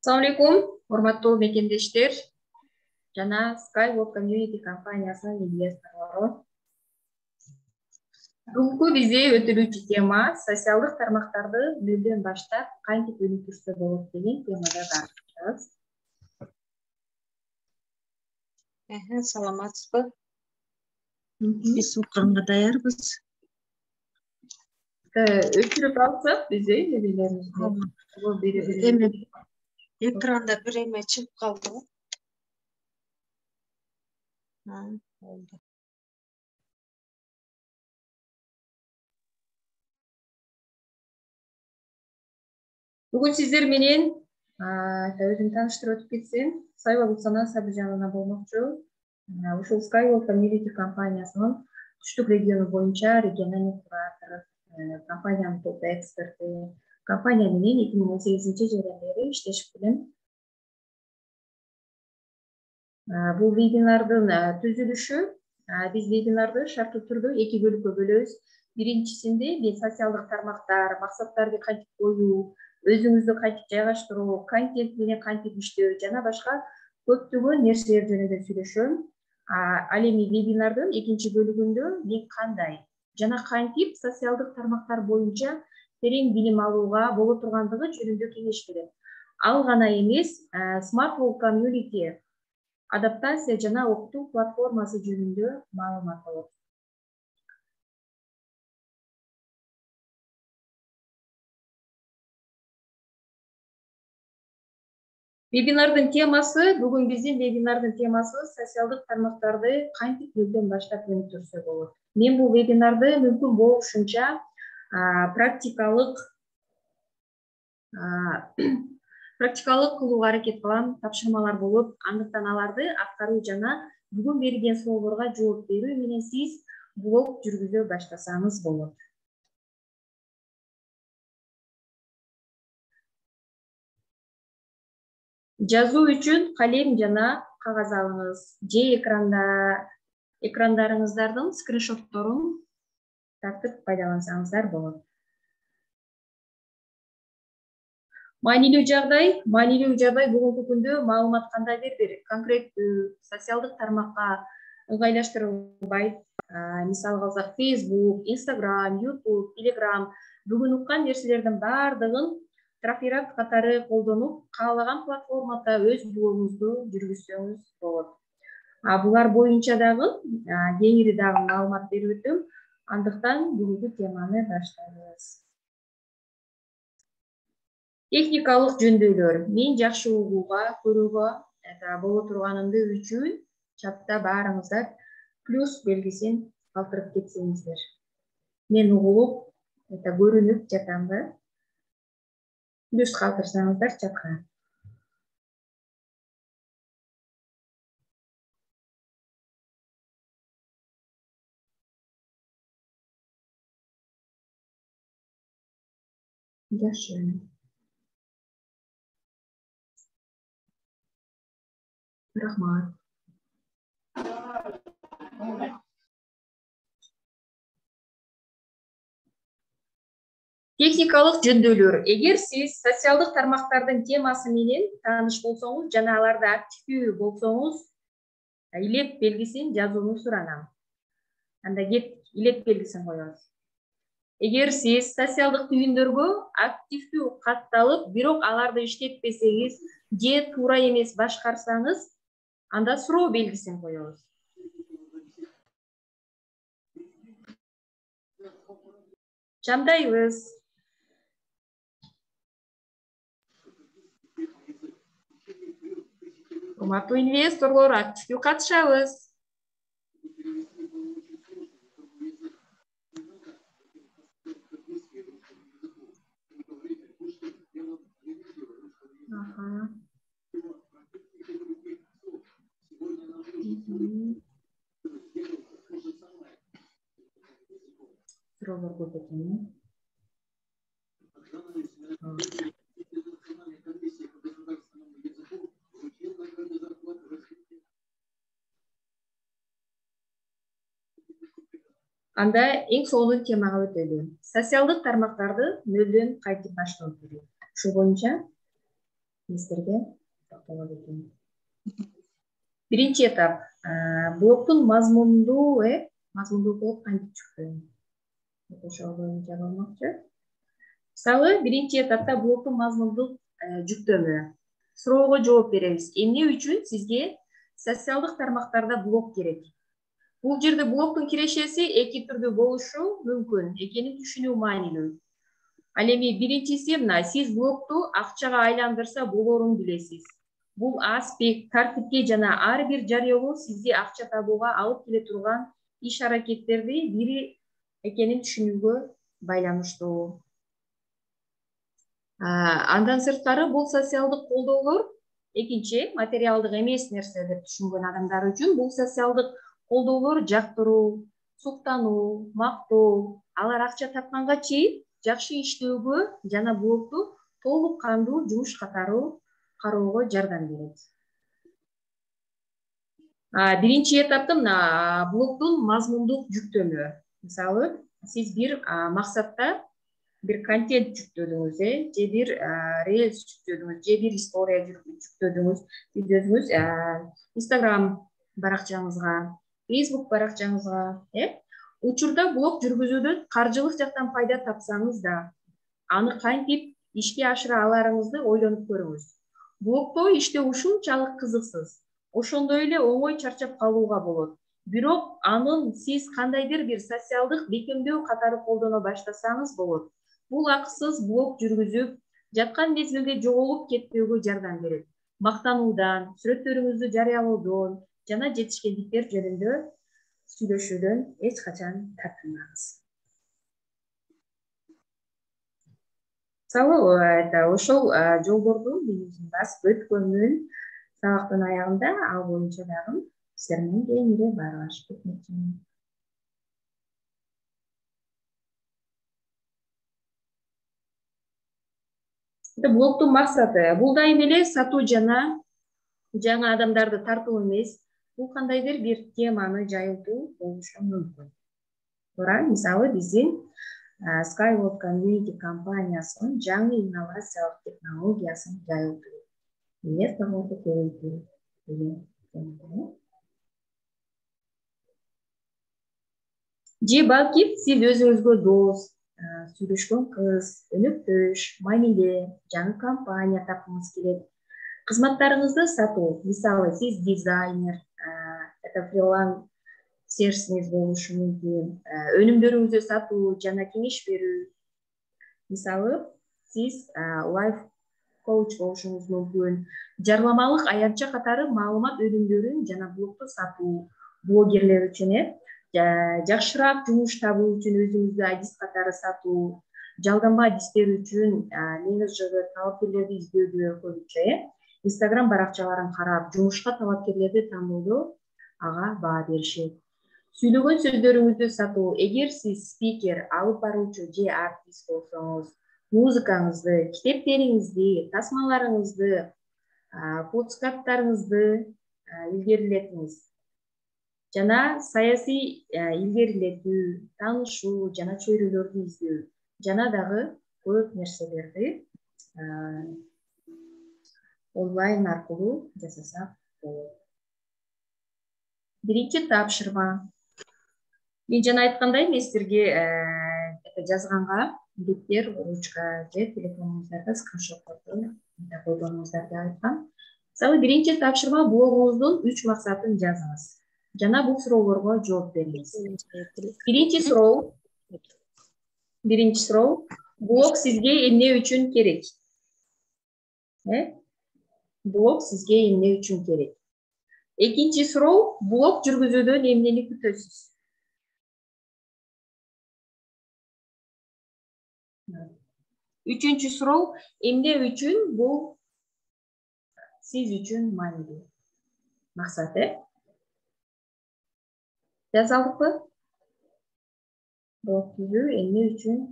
Assalamu alaikum, урматтуу мекендештер. Жана Skywalk Community компаниясынын инвесторлору. Бүгүнкү бизде өтүлүүчү тема социалдык тармактарды нөлдөн баштап кантип өнүктүрсө болот деген темада тартышабыз. Саламатсызбы? Биз укганга даярбыз. Өчүрүп алсак бизде небелерибизди. Экранда бир эме чыгып калдыбы? Болду. Бүгүн сиздер менен өзүмдү тааныштырып өтүп кетсем, Сайба Гулсана Сабыржановна болмокчу. Ушул Skywalk Community компаниясынын Түштүк региону боюнча региональный куратор, компаниянын топ эксперти. Компания менен 2018-жылдан бери иштешип келем. Бул вебинардын түзүлүшү, биз вебинарды шарттуу түрдө эки бөлүккө бөлөбүз. Биринчисинде биз социалдык тармактар, максаттарды кантип коюу, өзүңүздү кантип жайгаштыруу, контент менен кантип иштөө жана башка көптөгөн нерселер жөнүндө сүйлөшөм. Ал эми вебинардын экинчи бөлүгүндө мен кандай жана кантип социалдык тармактар боюнча терең билим алууга боло тургандыгы жөнүндө кеңеш берем. Ал гана эмес, Skywalk Community адаптация жана окутуу платформасы жөнүндө маалымат болот. Вебинардын темасы, бүгүн биздин вебинардын темасы социалдык тармактарды кантип нөлдөн баштап өнүктүрсө болот. Мен бул вебинарды мүмкүн болушунча практикалык кылууга аракет кылам, тапшырмалар болуп, андыктан аларды аткаруу жана бүгүн берилген суроолорго жооп берүү менен сиз блог жүргүзө баштасаңыз болот. Жазуу үчүн калем жана кагаз алыңыз, же экрандарыңыздардын скриншотторун тартып пайдалансаңыздар болот. Маанилүү жагдай бүгүнкү күндө маалымат кандай бир конкреттүү социалдык тармакка ыңгайлаштырылбайт. Мисалга алсак, Facebook, Instagram, YouTube, Telegram бүгүн уккан нерселердин баардыгын трафират катары колдонуп, каалаган платформада өз блогуңузду жүргүзсөңүз болот. Булар боюнча дагы кеңири маалымат берип өтөм. Андыктан бүгүнкү теманы баштайбыз. Техникалык жөндөөлөр. Мен жакшы угууга, көрүүгө боло турганымды үчүн чатта баарыңыздар плюс белгисин калтырып кетсеңиздер. Мен угулуп, көрүнүп жатамбы? Плюс калтырсаңыздар чатка. Жакшы. Рахмат. Техникалык жөндөөлөр. Эгер сиз социалдык тармактардын темасы менен тааныш болсоңуз жана аларда активдүү болсоңуз, илеп белгисин жазууну суранам. Анда кеп илеп белгисин коебуз. Эгер сиз социалдык түйүндөргө активдүү катталып, бирок аларды иштетпесеңиз же туура эмес башкарсаңыз, анда суроо белгисин коебуз. Жамдайбыз. Урматтуу инвесторлор, активдүү катышабыз. Суроолор көп экен. Анда эң сонун темага өтөлү. Социалдык тармактарды нөлдөн кантип баштоо керек? Ушул боюнча сиздерге токтоло кетейин. Биринчи этап блоктун мазмундуу болуп кантип чыктı? Ошол боюнча болмокчу. Мисалы, биринчи этапта блоктун мазмундук жүктөмү. Суроого жооп беребиз. Эмне үчүн сизге социалдык тармактарда блок керек? Бул жерде блоктун кирешеси эки түрдүү болушу мүмкүн экенин түшүнүү маанилүү. Ал эми биринчиси мына сиз блокту акчага айландырса болорун билесиз. Бул аспект, тартипке жана ар бир жарыялоо сизди акча табууга алып келе турган иш аракеттерди бири экенин түшүнүүгө байланыштуу. Андан сырткары бул социалдык колдоолор экинчи материалдык эмес нерсе деп түшүнгөн адамдар үчүн бул социалдык колдоолор жактыруу, суктануу, мактоо, алар акча тапканга чейин жакшы иштөөгө жана блокту толук кандуу жумуш катары кароого жардам берет. Биринчи этапта мына блоктун мазмундук жүктөмү. Мисалы, сиз бир максатта бир контент жүктөдүңүз, же бир релс жүктөдүңүз, же бир история жүктөдүңүз. Сиз өзүңүз Instagram баракчаңызга, Facebook баракчаңызга, учурда блог жүргүзүүдөн каржылык жактан пайда тапсаңыз да, аны кантип ишке ашыра аларыңызды ойлонуп көрүңүз. Блогдо иштөө ушунчалык кызыксыз, ошондой эле оңой чарчап калууга болот. Бирок анын сиз кандайдыр бир социалдык бекемдөө катары колдоно баштасаңыз болот. Бул акысыз блог жүргүзүп, жаткан мезгилде жоголуп кетпөөгө жардам берет. Мактануудан, сүрөттөрүңүздү жарыялоодон жана жетишкендиктер жөнүндө сүйлөшүүдөн эч качан тартынбаңыз. Мисалы, ошол жолдорду басып өткөмүн сабактын аягында, ал боюнча дагы сиздер менен кеңири баарлашып кетмекчимин. Блогдун максаты бул дайым эле сатуу жана жаңы адамдарды тартуу эмес, бул кандайдыр бир теманы жайылтуу болушу мүмкүн. Туура, мисалы биздин Skyward Community компаниясынын жаңы инновациялык технологиясын жайылтуу, инвесторлорду көбөйтүү деген. Же балки сиз өзүңүзгө дос, сүйлөшкөн кыз, өнөктөш, мамиле, жаңы компания тапкыңыз келет. Кызматтарыңызды сатуу, мисалы сиз дизайнер, это фриланс сервисиңиз болушу мүмкүн, өнүмдөрүңүздү сатуу жана кеңеш берүү. Мисалы, сиз лайф коуч болушуңуз мүмкүн, жарламалык аянтча катары маалымат өнүмдөрүн жана блогду сатуу, блогерлер үчүн жакшыраак жумуш табуу үчүн өзүңүздү адис катары сатуу, жалданма адистер үчүн менеджер талапкерлерди издөөдө көбүнчө Instagram баракчаларын карап, жумушка талапкерлерди тандоодо ага баа беришет. Сүйлөгөн сөздөрүңүздү сатуу, эгер сиз спикер, алып баруучу же артист болсоңуз, музыкаңызды, китептериңизди, тасмаларыңызды, подкасттарыңызды илгерилетиңиз. Жана саясий илгерилетүү, таанышуу жана чөйрөлөрдү издөө, жана дагы көп нерселерди онлайн аркылуу жасасак болот. Биринчи тапшырма. Мен жана айткандай, мен силерге жазганга беттер, ручка же телефонуңуздарда скриншотторду колдонуңуздарды айткам. Мисалы, биринчи тапшырма блогуңуздун 3 максатын жазыңыз. Жана бул суроолорго жооп бериңиз. Биринчи суроо, блог сизге эмне үчүн керек? Блог сизге эмне үчүн керек? Экинчи суроо, блог жүргүзүүдөн эмнени күтөсүз? Үчүнчү суроо, эмне үчүн бул сиз үчүн маанилүү? Максат, жазалдыкпы? Блог түзүү эмне үчүн?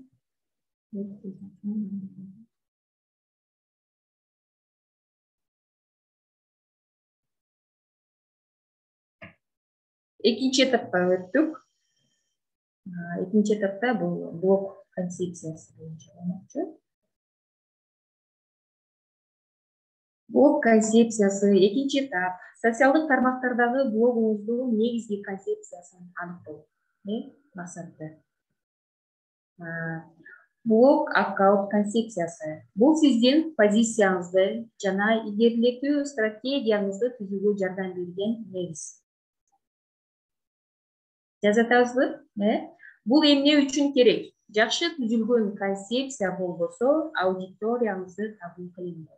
Экинчи этапка өттүк. Экинчи этапта бул блог концепциясы боюнча болмокчу. Блог концепциясы экинчи этап. Социалдык тармактардагы блогуңуздун негизги концепциясын аныктоо. Максаты. Блог аккаунт концепциясы. Бул сиздин позицияңызды жана илгерилетүү стратегияңызды түзүүгө жардам берген негиз. Жазып атабызбы? Бул эмне үчүн керек? Жакшы түзүлгөн концепция болбосо, аудиторияңызды кабыл кылынбайт.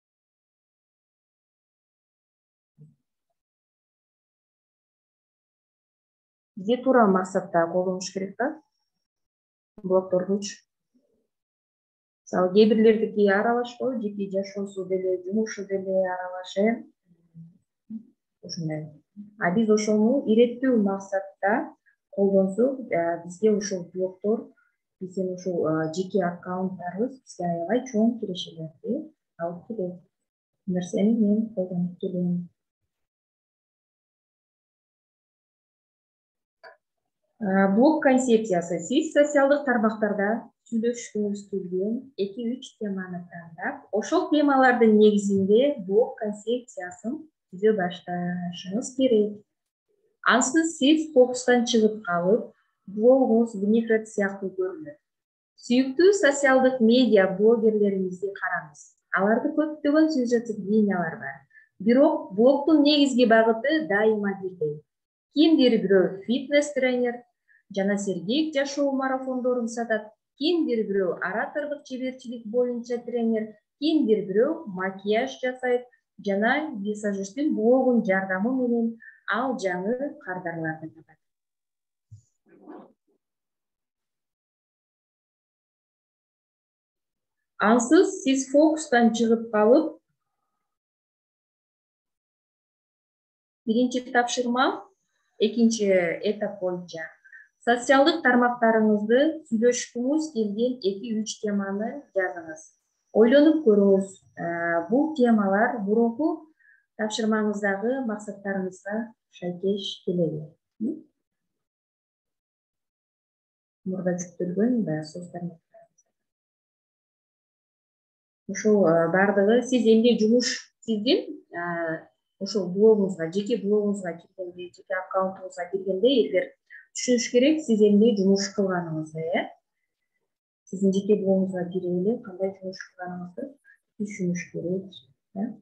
Бизге туура максатта колдонуш керек да? Блогтордучу. Мисалы, кээ бирлердики аралашпоо, жеке жашоосу деле, жумушу деле аралаш, ушундай. А биз ошону иреттүү максатта колдонсок, бизге ошол блогтор, биздин ушул жеке аккаунттарыбыз бизге аябай чоң кирешелерди алып келет. Нерсени мен колдонуп келем. Блог концепциясы. Сиз социалдык тармактарда сүйлөшкүңүз келген 2-3 теманы тандап, ошол темалардын негизинде блог концепциясын түзө башташыңыз керек. Ансыз сиз фокустан чыгып калып, блогуңуз винегрет сыяктуу көрүнөт. Сүйүктүү социалдык медиа блогерлериңизди караңыз. Аларды көптөгөн сюжеттик линиялар бар. Бирок блогдун негизги багыты дайыма бирдей. Кимдир бирөө фитнес тренер жана сергек жашоо марафондорун сатат, кимдир бирөө оратордук чеберчилик боюнча тренер, кимдир бирөө макияж жасайт жана визажисттин блогун жардамы менен ал жаңы кардарларды табат. Ансыз сиз фокустан чыгып калып, биринчи тапшырма, экинчи этап боюнча социалдык тармактарыңызды сүйлөшкүңүз келген 2-3 теманы жазыңыз. Ойлонуп көрүңүз, бул темалар мурунку тапшырмаңыздагы максаттарыңызга шайкеш келеби? Мурда жүктөлгөн сөздөр. Ошол бардыгы сиз эмне жумуш сиздин ошол блогуңузга, жеке блогуңузга киргенде, жеке аккаунтуңузга киргенде эгер түшүнүш керек, сиз эмне жумуш кылганыңызды, Сиздин жеке блогуңузга кирип эле кандай жумуш кылганыңызды түшүнүш керек.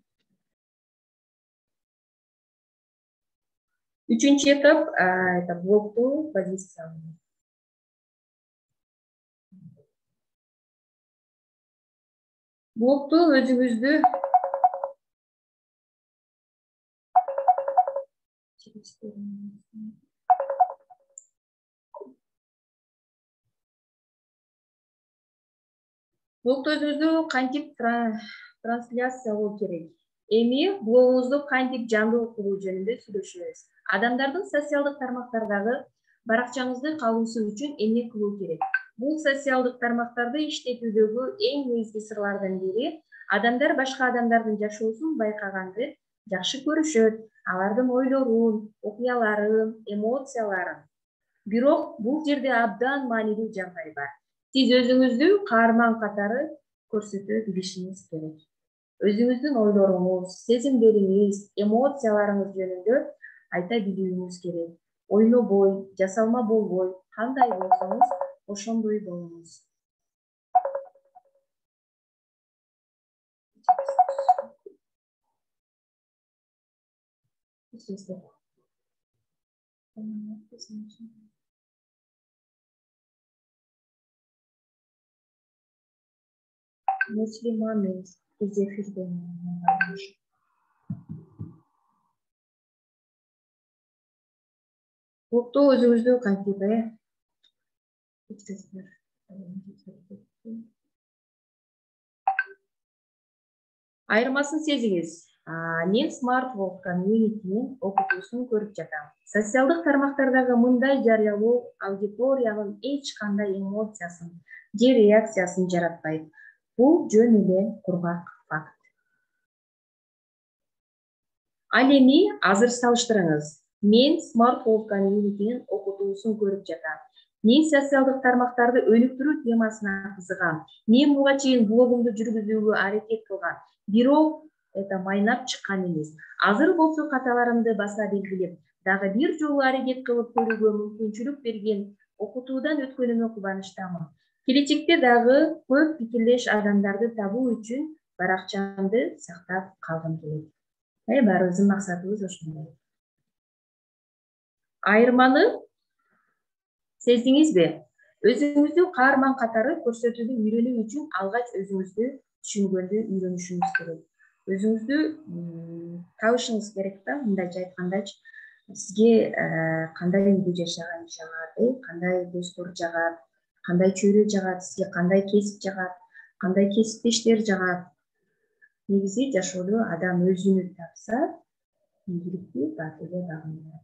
Үчүнчү этап это блогду позиционировать. Блогду өзүңүздү кантип трансляциялоо керек? Эми блогуңузду кантип жандуу кылуу жөнүндө сүйлөшөбүз. Адамдардын социалдык тармактардагы баракчаңызды калуусу үчүн эмне кылуу керек? Бул социалдык тармактарды иштетүүдөгү эң негизги сырлардын бири адамдар башка адамдардын жашоосун байкаганды жакшы көрүшөт, алардын ойлорун, окуяларын, эмоцияларын. Бирок бул жерде абдан маанилүү жагдай бар. Сиз өзүңүздү каарман катары көрсөтө билишиңиз керек. Өзүңүздүн ойлоруңуз, сезимдериңиз, эмоцияларыңыз жөнүндө айта билүүңүз керек. Ойнобой, жасалма болбой, кандай болсоңуз, ошондой болуңуз. Муслимамыз из эфирде. Блогдо өзүңүздү кантип айырмасын сезиңиз. Мен Smart World Community'nin окутуусун көрүп жатам. Социалдык тармактардагы мындай жарыялоо аудиториянын эч кандай эмоциясын же реакциясын жаратпайт. Бул жөн эле кургак факт. Ал эми азыр салыштырыңыз. Мен Smart World Community'nin окутуусун көрүп жатам. Мен социалдык тармактарды өнүктүрүү темасына кызыгам. Мен буга чейин блогумду жүргүзүүгө аракет кылгам. Бирок это майнап чыккан эмес. Азыр болсо каталарымды баса белгилеп, дагы бир жолу аракет кылып көрүүгө мүмкүнчүлүк берген окутуудан өткөнүмө кубанычтамын. Келечекте дагы көп пикирлеш адамдарды табуу үчүн баракчамды сактап калгым келет. Баарыбыздын максатыбыз ошондой. Айырманы сездиңизби? Өзүңүздү каарман катары көрсөтүүнү үйрөнүү үчүн алгач өзүңүздү түшүнгөндү үйрөнүшүңүз керек. Өзүңүздү табышыңыз керек да, мындайча айткандачы, сизге кандай үйдө жашаган жагат, кандай достор жагат, кандай чөйрө жагат, сизге кандай кесип жагат, кандай кесиптештер жагат. Негизи жашоодо адам өзүнү тапса, ийгиликти баатырга багынат.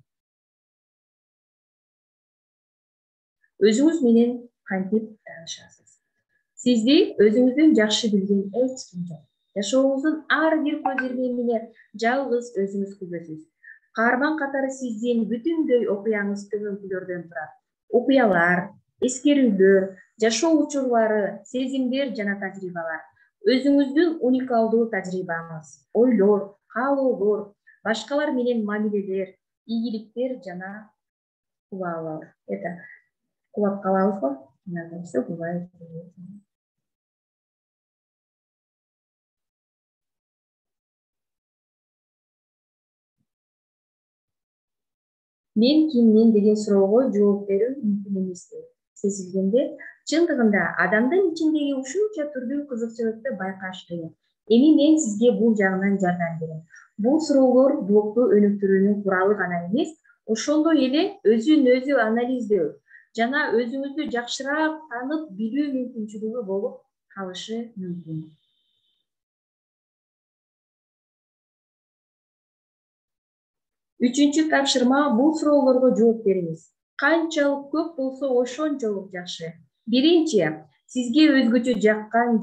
Өзүңүз менен кантип таанышасыз? Сизди өзүңүздөн жакшы билген эч ким жок. Жашооңуздун ар бир көз ирмегине жалгыз өзүңүз күбөсүз. Каарман катары сиздин бүтүндөй окуяңыз көңүлдөрдөн турат. Окуялар, эскерүүлөр, жашоо учурлары, сезимдер жана тажрыйбалар. Өзүңүздүн уникалдуу тажрыйбаңыз, ойлор, каалоолор, башкалар менен мамилелер, ийгиликтер жана кубалар. Кулап калабызбы? Иногда все бывает. Мен киммин деген суроого жооп берүү мүмкүн эместей сезилгенде, чындыгында адамдын ичиндеги ушунча түрдүү кызыкчылыкты байкаш кыйын. Эми мен сизге бул жагынан жардам берем. Бул суроолор блокту өнүктүрүүнүн куралы гана эмес, ошондой эле өзүн өзү анализдөө жана өзүңүздү жакшыраак таанып билүү мүмкүнчүлүгү болуп калышы мүмкүн. Үчүнчү тапшырма, бул суроолорго жооп бериңиз. Канчалык көп болсо ошончолук жакшы. Биринчи, сизге өзгөчө жаккан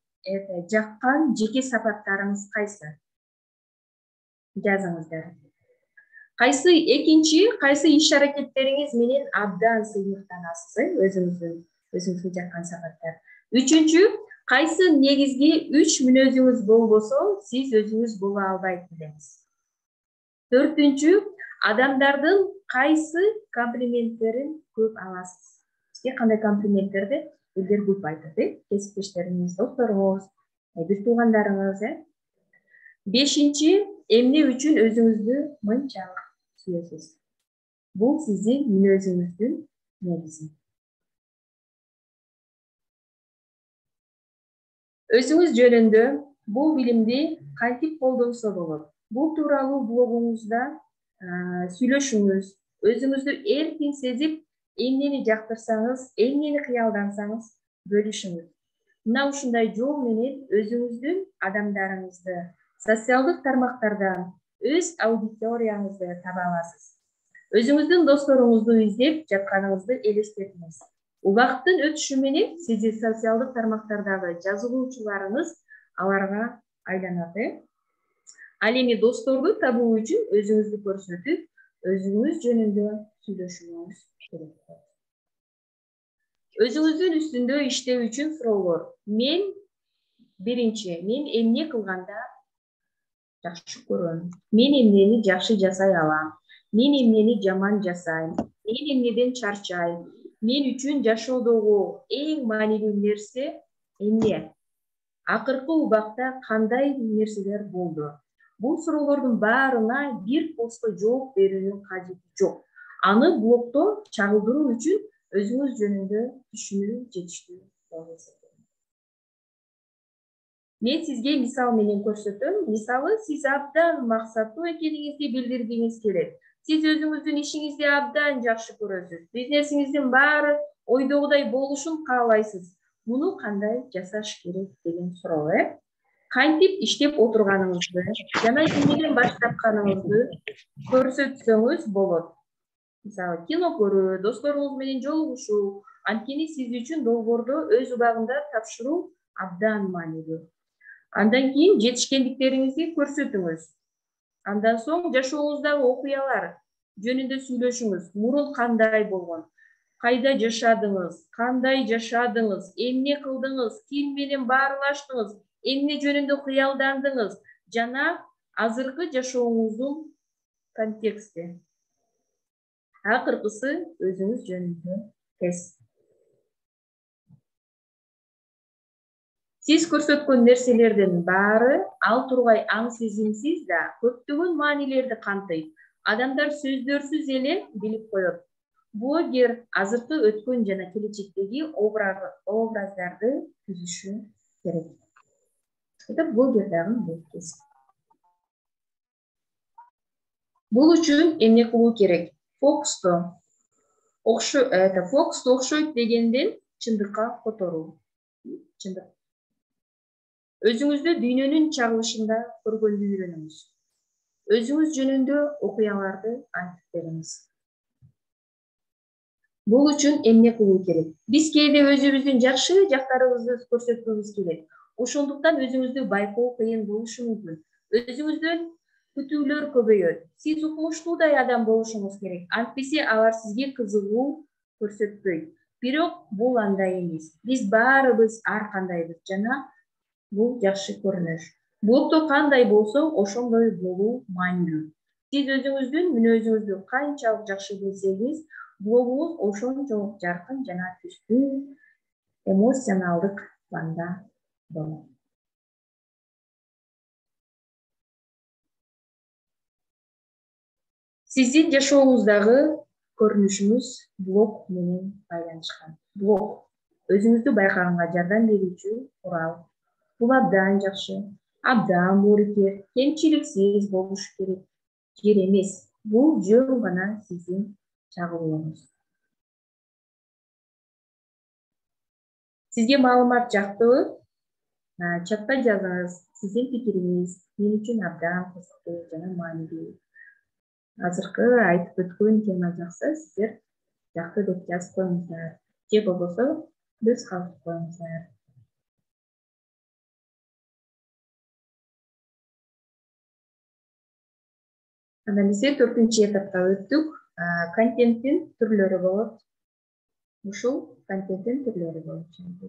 жеке сапаттарыңыз кайсы? Жазыңыздар. Экинчи, кайсы иш аракеттериңиз менен абдан сыймыктанасыз, өзүңүзгө жаккан сапаттар. Үчүнчү, кайсы негизги 3 мүнөзүңүз болбосо, сиз өзүңүз боло албайт белеңиз. Төртүнчү, адамдардын кайсы комплименттерин көп аласыз? Сизге кандай комплименттерди элдер көп айтат, кесиптештериңиз, досторуңуз, бир туугандарыңыз, Бешинчи, эмне үчүн өзүңүздү мынчалык сүйөсүз? Бул сиздин мүнөзүңүздүн негизи. Өзүңүз жөнүндө бул билимди кантип колдонсо болот? Бул тууралуу блогуңузда сүйлөшүңүз, өзүңүздү эркин сезип, эмнени жактырсаңыз, эмнени кыялдансаңыз, бөлүшүңүз. Мына ушундай жол менен өзүңүздүн адамдарыңызды социалдык тармактардан өз аудиторияңызды таба аласыз. Өзүңүздүн досторуңузду издеп жатканыңызды элестетиңиз. Убакыттын өтүшү менен сиздин социалдык тармактардагы жазылуучуларыңыз аларга айланат. Ал эми досторду табуу үчүн өзүңүздү көрсөтүп, өзүңүз жөнүндө сүйлөшүүңүз керек. Өзүңүздүн үстүндө иштөө үчүн суроолор. Биринчи, мен эмне кылганда жакшы көрөм? Мен эмнени жакшы жасай алам? Мен эмнени жаман жасайм? Мен эмнеден чарчайм? Мен үчүн жашоодогу эң маанилүү нерсе эмне? Акыркы убакта кандай нерселер болду? Бул суроолордун баарына бир постто жооп берүүнүн кажети жок. Аны блогдо чагылдыруу үчүн өзүңүз жөнүндө түшүнүү жетиштүү болуңуз керек. Мен сизге мисал менен көрсөтөм. Мисалы, сиз абдан максаттуу экениңизди билдиргиңиз келет. Сиз өзүңүздүн ишиңизди абдан жакшы көрөсүз. Бизнесиңиздин баары ойдогудай болушун каалайсыз. Муну кандай жасаш керек деген суроо, Кантип иштеп отурганыңызды жана эмнеден баш тартканыңызды көрсөтсөңүз болот. Мисалы, кино көрүү, досторуңуз менен жолугушуу, анткени сиз үчүн долбоорду өз убагында тапшыруу абдан маанилүү. Андан кийин жетишкендиктериңизди көрсөтүңүз. Андан соң жашооңуздагы окуялар жөнүндө сүйлөшүңүз. Мурун кандай болгон? Кайда жашадыңыз? Кандай жашадыңыз? Эмне кылдыңыз? Ким менен баарлаштыңыз? Эмне жөнүндө кыялдандыңыз? жана азыркы жашооңуздун контексти. Акыркысы өзүңүз жөнүндө тест. Сиз көрсөткөн нерселердин баары ал тургай аң сезимсиз да көптөгөн маанилерди камтыйт. Адамдар сөздөрсүз эле билип коет. Блогер азыркы, өткөн жана келечектеги образдарды түзүшү керек. Это блогер дагы бул кесип. Бул үчүн эмне кылуу керек? Фокусту окшойт дегенден чындыкка которуу. Чындык. Өзүңүздү дүйнөнүн чагылышында көргөндү үйрөнүңүз. Өзүңүз жөнүндө окуяларды айтып бериңиз. Бул үчүн эмне кылуу керек? Биз кээде өзүбүздүн жакшы жактарыбызды көрсөткүбүз келет. Ошондуктан өзүңүздү байкоо кыйын болушу мүмкүн. Өзүңүздөн күтүүлөр көбөйөт. Сиз укмуштуудай адам болушуңуз керек. Антпесе алар сизге кызыгуу көрсөтпөйт. Бирок бул андай эмес. Биз баарыбыз ар кандайбыз жана бул жакшы көрүнүш. Блогдо кандай болсоң, ошондой болуу маанилүү. Сиз өзүңүздүн мүнөзүңүздү канчалык жакшы билсеңиз, блогуңуз ошончолук жаркын жана түстүү, эмоционалдык планда болот. Сиздин жашооңуздагы көрүнүшүңүз блог менен байланышкан. Блог өзүңүздү байкаганга жардам берүүчү курал. Бул абдан жакшы, абдан боорукер, кемчиликсиз болушу керек жер эмес. Бул жөн гана сиздин чагылууңуз. Сизге маалымат жактыбы? Чатта жазыңыз. Сиздин пикириңиз мен үчүн абдан кызыктуу жана маанилүү. Азыркы айтып өткөн тема жакса, сиздер жакты деп жазып коюңуздар. Же болбосо көз калтырып коюңуздар. Андан эмесе 4-чү этапка өттүк. Контенттин түрлөрү болот. Ушул контенттин түрлөрү болот.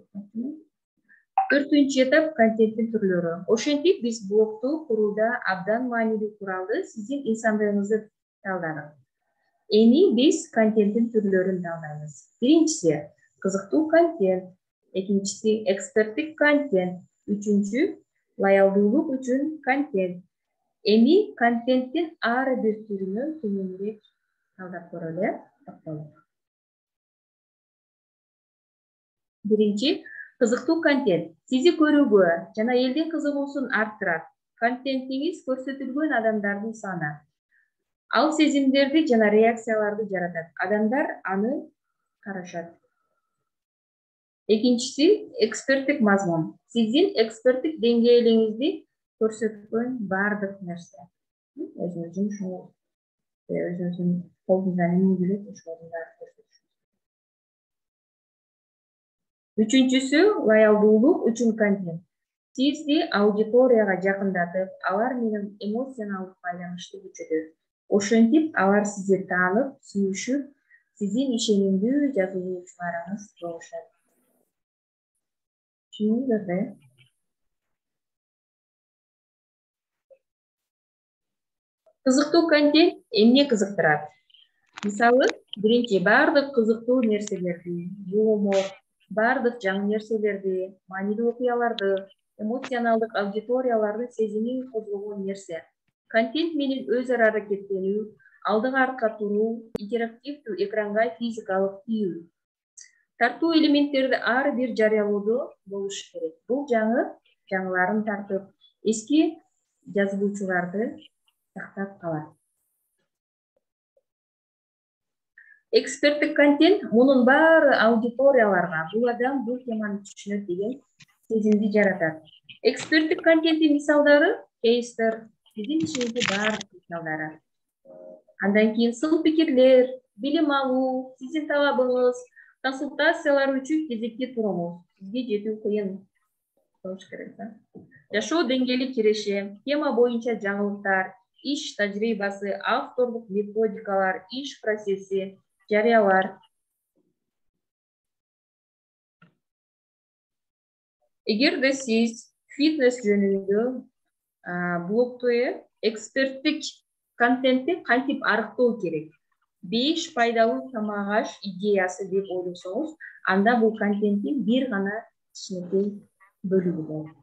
4-чү этап контенттин түрлөрү. Ошентип биз блогду курууда абдан маанилүү куралды сиздин инсандыгыңызды талдадык. Эми биз контенттин түрлөрүн талдайбыз. Биринчиси кызыктуу контент, экинчиси эксперттик контент, үчүнчү лоялдуулук үчүн контент. Эми контенттин ар бир түрүнө кененирээк талдап көрөлү. Биринчи кызыктуу контент сизи көрүүгө жана элдин кызыгуусун арттырат. Контентиңиз көрсөтүлгөн адамдардын саны. Ал сезимдерди жана реакцияларды жаратат. Адамдар аны карашат. Экинчиси эксперттик мазмун. Сиздин эксперттик деңгээлиңизди көрсөткөн бардык нерсе. Өзүңүздүн жумушуңуз, өзүңүздүн колдунуздан эмне келет, ошолордун баарын көрсөтүш. Үчүнчүсү лоялдуулук үчүн контент. Сизди аудиторияга жакындатып, алар менен эмоционалдык байланышты күчөтөт. Ошентип алар сизди таанып, сүйүшүп, сиздин ишенимдүү жазылуучуларыңыз болушат. Түшүндүңүздөр да? Кызыктуу контент эмне кызыктырат? Мисалы, биринчи бардык кызыктуу нерселерди, юмор, бардык жаңы нерселерди, маанилүү окуяларды, эмоционалдык аудиториялардын сезимин козгогон нерсе. Контент менен өз ара аракеттенүү, алдыга артка туруу, интерактивдүү экранга физикалык тийүү. Тартуу элементтерди ар бир жарыялоодо болушу керек. Бул жаңыларын тартып, эски жазылуучуларды сактап калат. Эксперттик контент мунун баары аудиторияларга бул адам бул теманы түшүнөт деген сезимди жаратат. Эксперттик контенттин мисалдары кейстер, сиздин ишиңизде баардык мисалдары. Андан кийин сын пикирлер, билим алуу, сиздин талабыңыз, консультациялар үчүн кезекте туруңуз. Сизге жетүү кыйын болуш керек да. Жашоо деңгээли киреши, тема боюнча жаңылыктар, иш тажрыйбасы, авторлук методикалар, иш процесси, жарыялар. Эгерде сиз фитнес жөнүндө блокту эксперттик контентти кантип арыктоо керек? 5 пайдалуу тамак аш идеясы деп ойлосоңуз, анда бул контенттин бир гана кичинекей бөлүгү болот.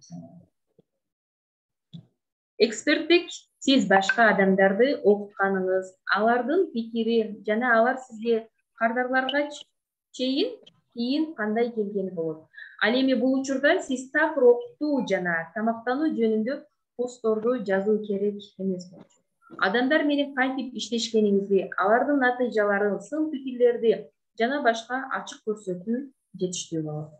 Эксперттик сиз башка адамдарды окутканыңыз, алардын пикири жана алар сизге кардарларга чейин кийин кандай келгени болот. Ал эми бул учурда сиз такыр окутуу жана тамактануу жөнүндө постторду жазуу керек эмес болчу. Адамдар менен кантип иштешкениңизди, алардын натыйжаларын, сын пикирлерди жана башка ачык көрсөтүү жетиштүү болот.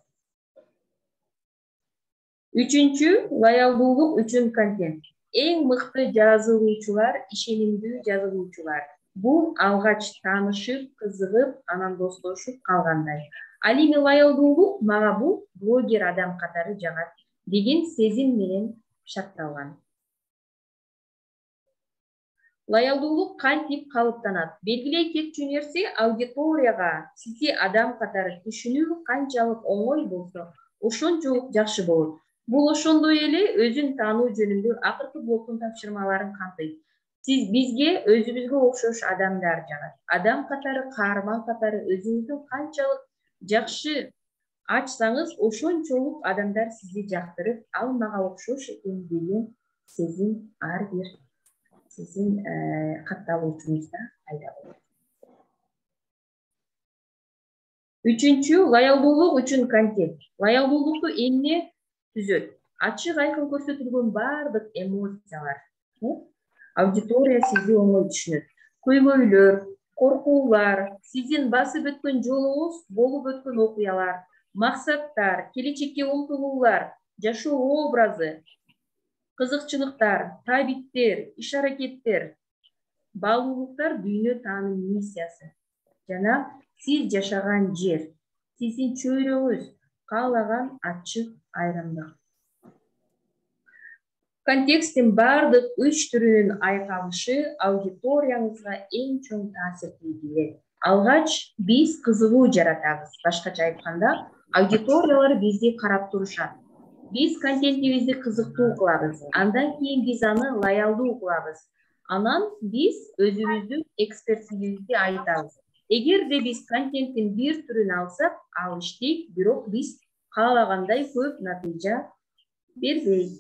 Үчүнчү, лоялдуулук үчүн контент. Эң мыкты жазылуучулар ишенимдүү жазылуучулар. Бул алгач таанышып, кызыгып, анан достошуп калгандай. Ал эми лоялдуулук мага бул блогер адам катары жагат деген сезим менен шартталган. Лоялдуулук кантип калыптанат? Белгилей кетчү нерсе аудиторияга сизди адам катары түшүнүү канчалык оңой болсо, ошончолук жакшы болот. Бул ошондой эле өзүн таануу жөнүндө акыркы блоктун тапшырмаларын камтыйт. Сиз бизге өзүбүзгө окшош адамдар жагат. Адам катары, каарман катары өзүңүздү канчалык жакшы ачсаңыз, ошончолук адамдар сизди жактырып, ал мага окшош экен деген сезим ар бир сиздин катталуучуңузда пайда болот. Үчүнчү, лоялдуулук үчүн контент. Лоялдуулукту эмне түзөт? Ачык айкын көрсөтүлгөн бардык эмоциялар. Аудитория сизди оңой түшүнөт. Көйгөйлөр, коркуулар, сиздин басып өткөн жолуңуз, болуп өткөн окуялар, максаттар, келечекке умтулуулар, жашоо образы, кызыкчылыктар, табиттер, иш-аракеттер, баалуулуктар, дүйнө тааным миссиясы жана сиз жашаган жер, сиздин чөйрөңүз, каалаган ачык айрымдык. Контексттин бардык 3 түрүнүн айкалышы аудиторияңызга эң чоң таасир тийгизет. Алгач биз кызыгуу жаратабыз. Башкача айтканда, аудиториялар бизди карап турушат. Биз контентибизди кызыктуу кылабыз. Андан кийин биз аны лоялдуу кылабыз. Анан биз өзүбүздүн экспертизибизди айтабыз. Эгерде биз контенттин бир түрүн алсак, ал иштейт, бирок биз каалагандай көп натыйжа бербейт.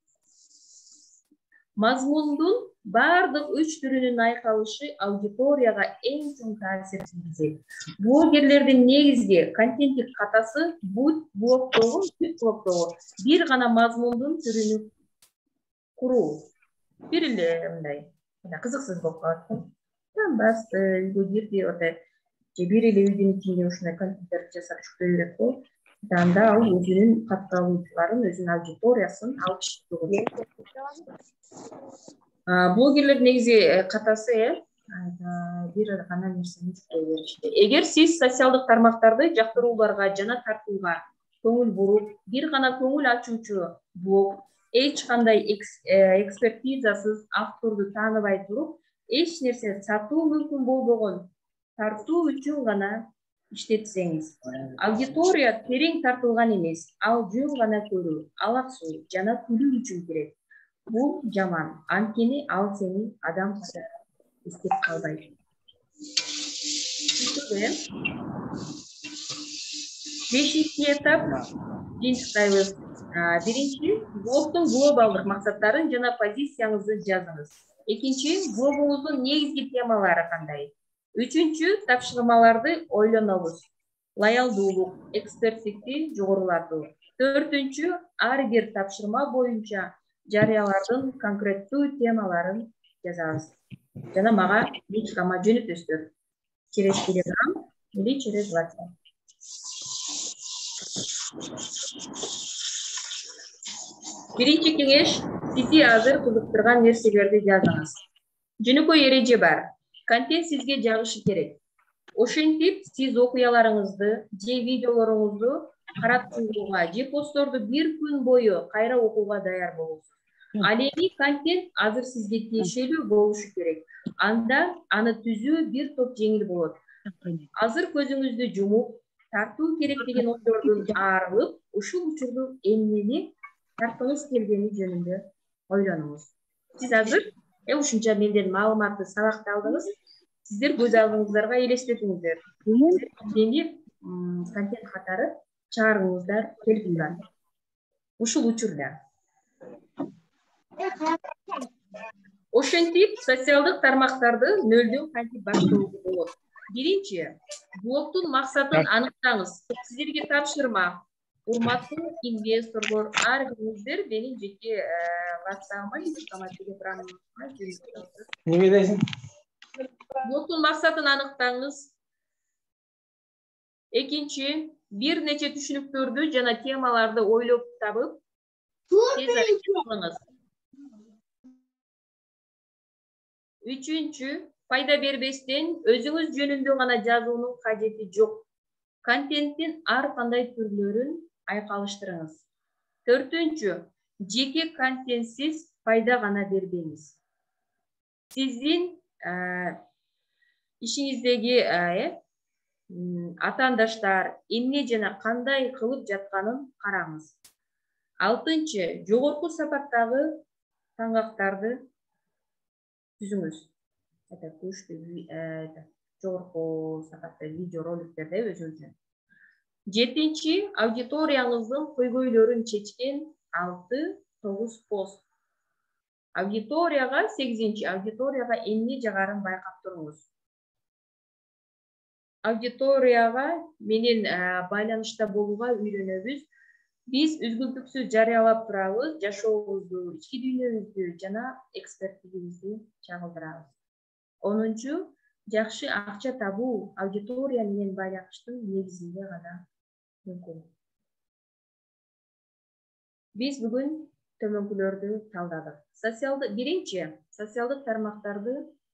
Мазмундун бардык 3 түрүнүн айкалышы аудиторияга эң чоң таасир тийгизет. Блогерлердин негизги контенттик катасы бут блоктогу бир гана мазмундун түрүнү куруу. Бир эле мындай кызыксыз болуп калат. Басты, үйгө кирди, же бир эле үйдүн ичинде ушундай контенттер жасап чыкты берет го. Анда ал өзүнүн катталуучуларын, өзүнүн аудиториясын алып чыгат. Блогерлер негизи катасы бир гана нерсени жүктөй беришти. Эгер сиз социалдык тармактарды жактырууларга жана тартууга көңүл буруп, бир гана көңүл ачуучу блог, эч кандай экспертизасыз авторду тааныбай туруп, эч нерсе сатуу мүмкүн болбогон тартуу үчүн гана иштетсеңиз, аудитория терең тартылган эмес, ал жөн гана көрүү, алаксуу жана күлүү үчүн керек. Бул жаман, анткени ал сени адам катары эстеп калбайт. Бешинчи этап жыйынтыктайбыз. Биринчи, блогдун глобалдык максаттарын жана позицияңызды жазыңыз. Экинчи, блогуңуздун негизги темалары кандай? Үчүнчү, тапшырмаларды ойлонобуз. Лоялдуулук, эксперттикти жогорулатуу. Төртүнчү, ар бир тапшырма боюнча жарыялардын конкреттүү темаларын жазабыз. Жана мага личкама жөнөтөсүздөр. Через Telegram или через WhatsApp. Биринчи кеңеш, сизди азыр кызыктырган нерселерди жазыңыз. Жөнөкөй эреже бар. Контент сизге жагышы керек. Ошентип, сиз окуяларыңызды же видеолоруңузду карап чыгууга, же постторду бир күн бою кайра окууга даяр болосуз. Ал эми контент азыр сизге тиешелүү болушу керек. Анда аны түзүү бир топ жеңил болот. Азыр көзүңүздү жумуп, тартуу керек деген ойлордун арылып, ушул учурду эмнени тарткыңыз келгени жөнүндө ойлонуңуз. Сиз азыр ушунча менден маалыматты сабакты алдыңыз. Сиздер көз алдыңыздарга элестетиңиздер. Кийинки контент катары чыгарыңыздар телефондан. Ушул учурда. Ошентип социалдык тармактарды нөлдөн кантип баштоого болот? Биринчи, блоктун максатын аныктаңыз. Сиздерге тапшырма. Урматтуу инвесторлор, ар бириңиздер менин жеке WhatsApp-ыма, Telegram-ыма Неме дейсиң? Блоктун максатын аныктаңыз. Экинчи, бир нече түшүнүктөрдү жана темаларды ойлоп табып, тез кылыңыз. Үчүнчү, пайда бербестен өзүңүз жөнүндө гана жазуунун кажети жок. Контенттин ар кандай түрлөрүн айкалыштырыңыз. Төртүнчү, жеке контентсиз пайда гана бербеңиз. Сиздин ишиңиздеги атаандаштар эмне жана кандай кылып жатканын караңыз. Алтынчы, жогорку сапаттагы таңгактарды түзүңүз. Это жогорку сапатта видео роликтерде өзүңүздүн. Жетинчи, аудиторияңыздын көйгөйлөрүн чечкен 6-9 пост. Аудиторияга, 8-чи, аудиторияга эмне жагарын байкап туруңуз. Аудиторияга менен байланышта болууга үйрөнөбүз. Биз үзгүлтүксүз жарыялап турабыз, жашообузду, ички дүйнөбүздү жана эксперттигибизди чагылдырабыз. 10-чу, жакшы акча табуу аудитория менен байланыштын негизинде гана мүмкүн. Биз бүгүн төмөнкүлөрдү талдадык. Биринчи, социалдык тармактарды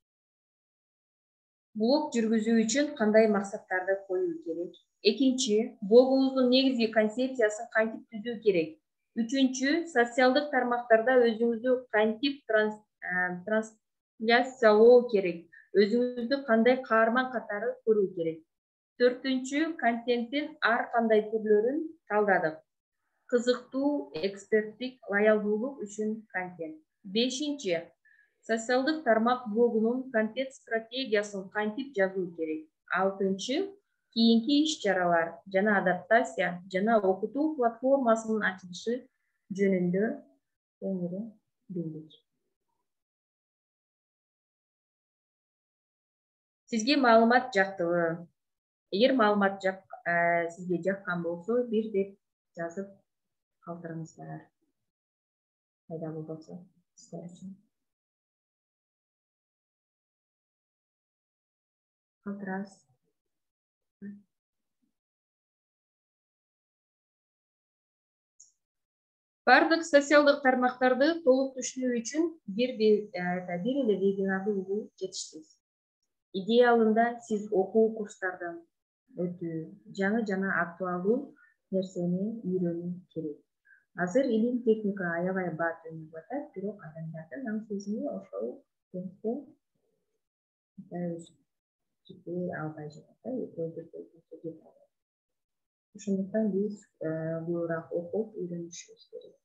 блог жүргүзүү үчүн кандай максаттарды коюу керек? Экинчи, блогуңуздун негизги концепциясын кантип түзүү керек? Үчүнчү, социалдык тармактарда өзүңүздү кантип трансляциялоо керек? Өзүңүздү кандай каарман катары көрүү керек? Төртүнчү, контенттин ар кандай түрлөрүн талдадык. Кызыктуу, эксперттик, лоялдуулук үчүн контент. Бешинчи, социалдык тармак блогунун контент стратегиясын кантип жазуу керек? Алтынчы, кийинки иш-чаралар жана адаптация жана окутуу платформасынын ачылышы жөнүндө кеңири билдик. Сизге маалымат жактыбы? Эгер маалымат сизге жаккан болсо, бир деп жазып калтырыңыздар. Пайдалуу болсо сиздер үчүн. Калтырабыз. Бардык социалдык тармактарды толук түшүнүү үчүн бир эле вебинарды угуу жетиштиз. Идеалында сиз окуу курстардан өтүү, жаңы жана актуалдуу нерсени үйрөнүү керек. Азыр илим техника аябай бат өнүгүп атат, бирок адамдардын аң сезими ошол темпте жете албай жатат. Ошондуктан биз көбүрөөк окуп үйрөнүшүбүз керек.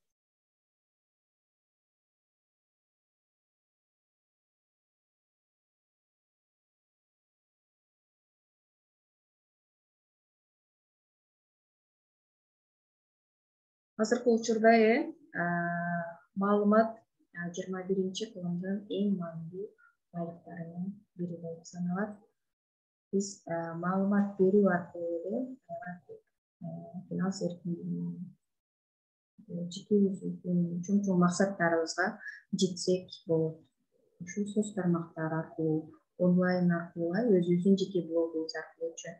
Азыркы учурда маалымат 21-кылымдын эң маанилүү байлыктарынын бири болуп саналат. Биз маалымат берүү аркылуу эле финанс эркиндигин, жеке өзүбүздүн чоң максаттарыбызга жетсек болот. Ушул соц тармактар аркылуу, онлайн аркылуу, өзүбүздүн жеке блогубуз аркылуучу.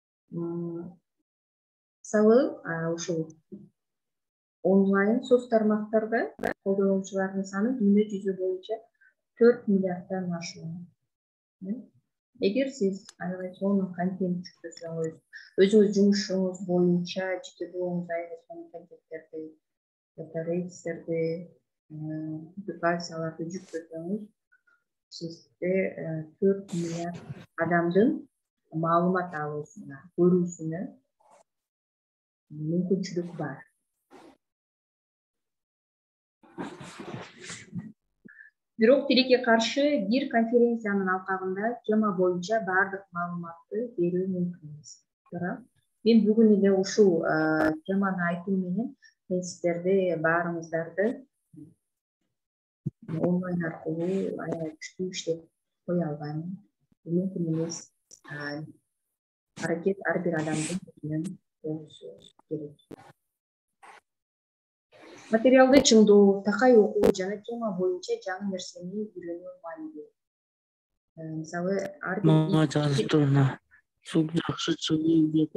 Мисалы, ушул онлайн соц тармактарда колдонуучулардын саны дүйнө жүзү боюнча 4 миллиарддан ашуун. Эгер сиз аябай сонун контент жүктөсөңүз, өзүңүз жумушуңуз боюнча жеке блогуңузда айырылган контенттерди, рейстерди, публикацияларды жүктөсөңүз, сизде 4 миллиард адамдын маалымат алуусуна, көрүүсүнө мүмкүнчүлүк бар. Бирок тилекке каршы бир конференциянын алкагында тема боюнча баардык маалыматты берүү мүмкүн эмес. Туура. Мен бүгүн эле ушул теманы айтуу менен мен сиздерди баарыңыздарды онлайн аркылуу аябай күчтүү иштеп кое албайм. Мүмкүн эмес. Аракет ар бир адамдын өзүнүн болушу керек. Материалды чыңдоо, такай окуу жана тема боюнча жаңы нерсени үйрөнүү маанилүү. Мисалы, ар бир Мага жазып турна. Сук жакшы чыгуу деп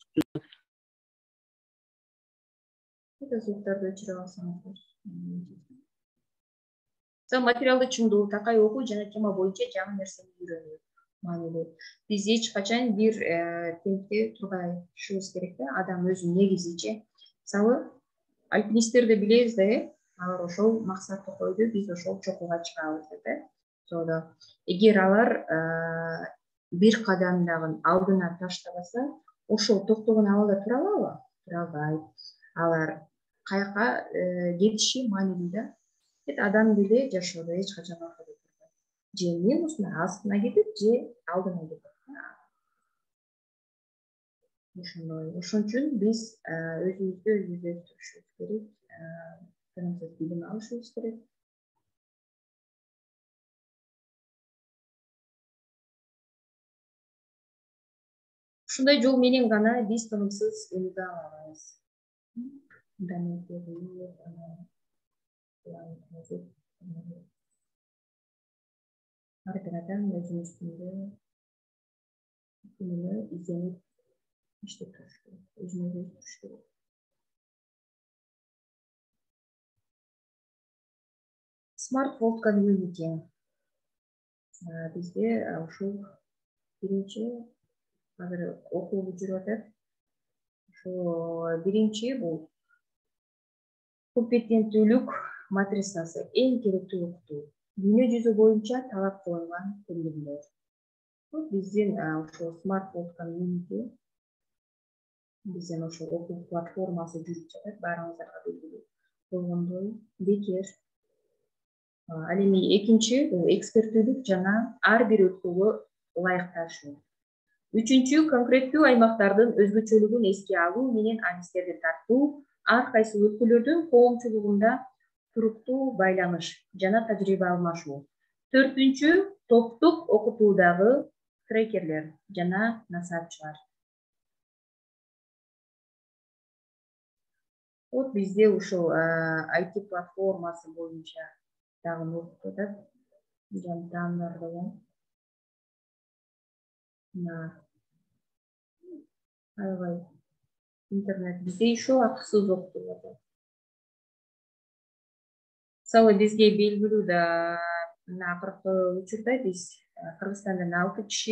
звуктарды өчүрө алсаңыздар. Материалды чыңдоо, такай окуу жана тема боюнча жаңы нерсени үйрөнүү маанилүү. Биз эч качан бир темпте турбашыбыз керек да, адам өзүнүн негизичи. Мисалы, альпинисттерди билебиз да, алар ошол максатты койду, биз ошол чокуга чыгабыз деп. Эгер алар бир кадам дагы алдына таштабаса, ошол токтогон абалда тура алабы? Тура албайт. Алар каяка кетиши маанилүү да. Адам деле жашоодо эч качан ортодо турбайт. Же минусуна астына кетет, же алдына кетет. Ошон үчүн биз өзүбүздү өзүбүз өстүрүшүбүз керек, тынымсыз билим алышыбыз керек. Ушундай жол менен гана биз тынымсыз өнүгө алабыз. Ар бир адам өзүнүн үстүндө күнүнө изденип иштеп туруш керек, өзүн өзү өстүрүш керек. Smart World Community. Бизде ушул биринчи азыр окуу жүрүп атат. Ошол биринчи бул компетенттүүлүк матрицасы, эң керектүү окутуу. Дүйнө жүзү боюнча талап коюлган темирлер. Биздин ошол Smart World Community биздин ошол окуу платформасы жүрүп жатат, баарыңыздарга белгилүү болгондой, бекер. Ал эми экинчи бул эксперттүүлүк жана ар бир өлкөгө ылайыкташуу. Үчүнчү конкреттүү аймактардын өзгөчөлүгүн эске алуу менен адистерди тартуу, ар кайсы өлкөлөрдүн коомчулугунда туруктуу байланыш жана тажрыйба алмашуу. Төртүнчү топтук окутуудагы трекерлер жана насаатчылар. Бизде ушул IT платформасы боюнча дагы окутуп атат. Жантандар деген. Аябай интернет бизде еще акысыз окутуп атат. Мисалы, бизге белгилүү да акыркы учурда биз Кыргызстандан 6 киши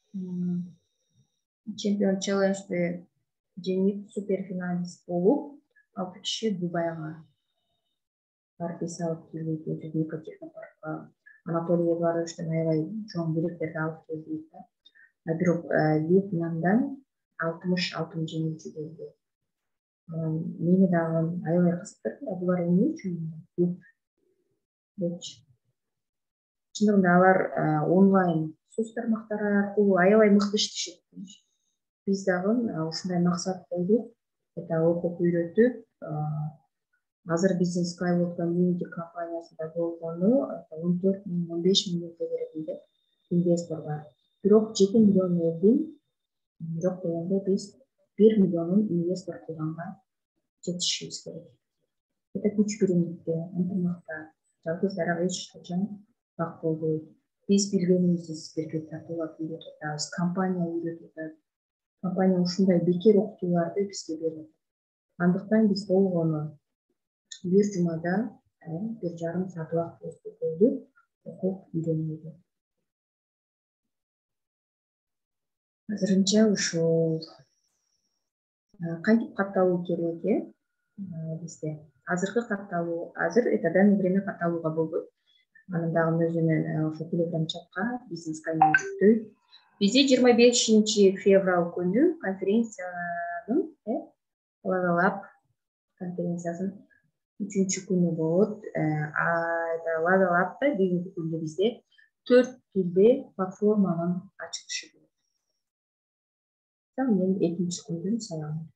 чемпион челленджди жеңип суперфиналист болуп, 6 киши Дубайга партия салып келбейт, өзү технопаркка. Анатолий Эдуардовичтен аябай чоң билектерди алып келбейт да. Бирок Вьетнамдан 60 алтын жеңүүчү келди. Мени дагы аябай кызыктырды, булар эмне үчүн депчи. Чындыгында алар онлайн соц тармактары аркылуу аябай мыкты иштешет. Биз дагы ушундай максат койдук, окуп үйрөтүп, азыр биздин Skyward Community компаниясында болгону 14 миң, 15 миң берет инвестор бар. Бирок 7 миллион элдин жок дегенде биз 1 миллионун инвестор кылганга жетишибиз керек. Это күч биримдикте, ынтымакта, жалгыз эч качан бак болбойт. Биз билгенибизди сиздерге тартуулап үйрөтүп атабыз, компания үйрөтүп атат. Компания ушундай бекер окутууларды бизге берет. Андыктан биз болгону бир жумада 1,5 саат убактыбызды бөлүп окуп үйрөнөбүз. Азырынча ушул кантип катталуу керек бизде. Азыркы катталуу, азыр данное время катталууга болбойт. Анын дагы өзүнүн ошо Telegram чатка бизнес-каймен жүктөйт. Бизде 25 февраль күнү конференциянын Level Up конференциясын 3-чү күнү болот. Ладалапта бүгүнкү күндө бизде 4 тилде платформанын ачылышы болот. Мен 2-чү күндүн саягын.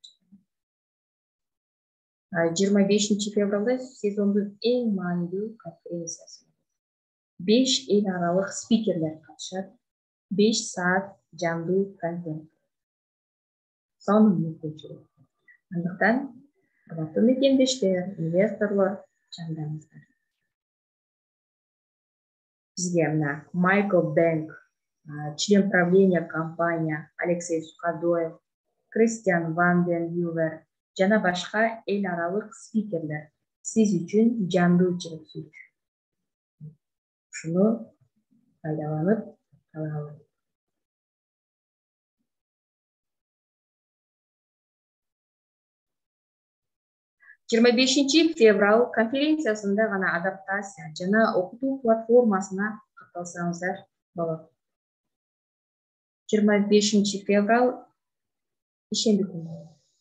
25 февралда сезондун эң маанилүү конференциясы. 5 эл аралык спикерлер катышат. 5 саат жандуу контент. Сонун мүмкүнчүлүк. Андыктан, урматтуу мекендештер, инвесторлор, чаңдаңыздар. Бизге мына Майкл Бэнк, член правления компания Алексей Сукадоев, Кристиан Ван ден Вилвер жана башка эл аралык спикерлер сиз үчүн жандуу чыгып сүйлөшөт. Ушуну пайдаланып калалы. Жыйырма 5 февраль конференциясында гана адаптация жана окутуу платформасына катталсаңыздар болот. 25 февраль ишенби күнү.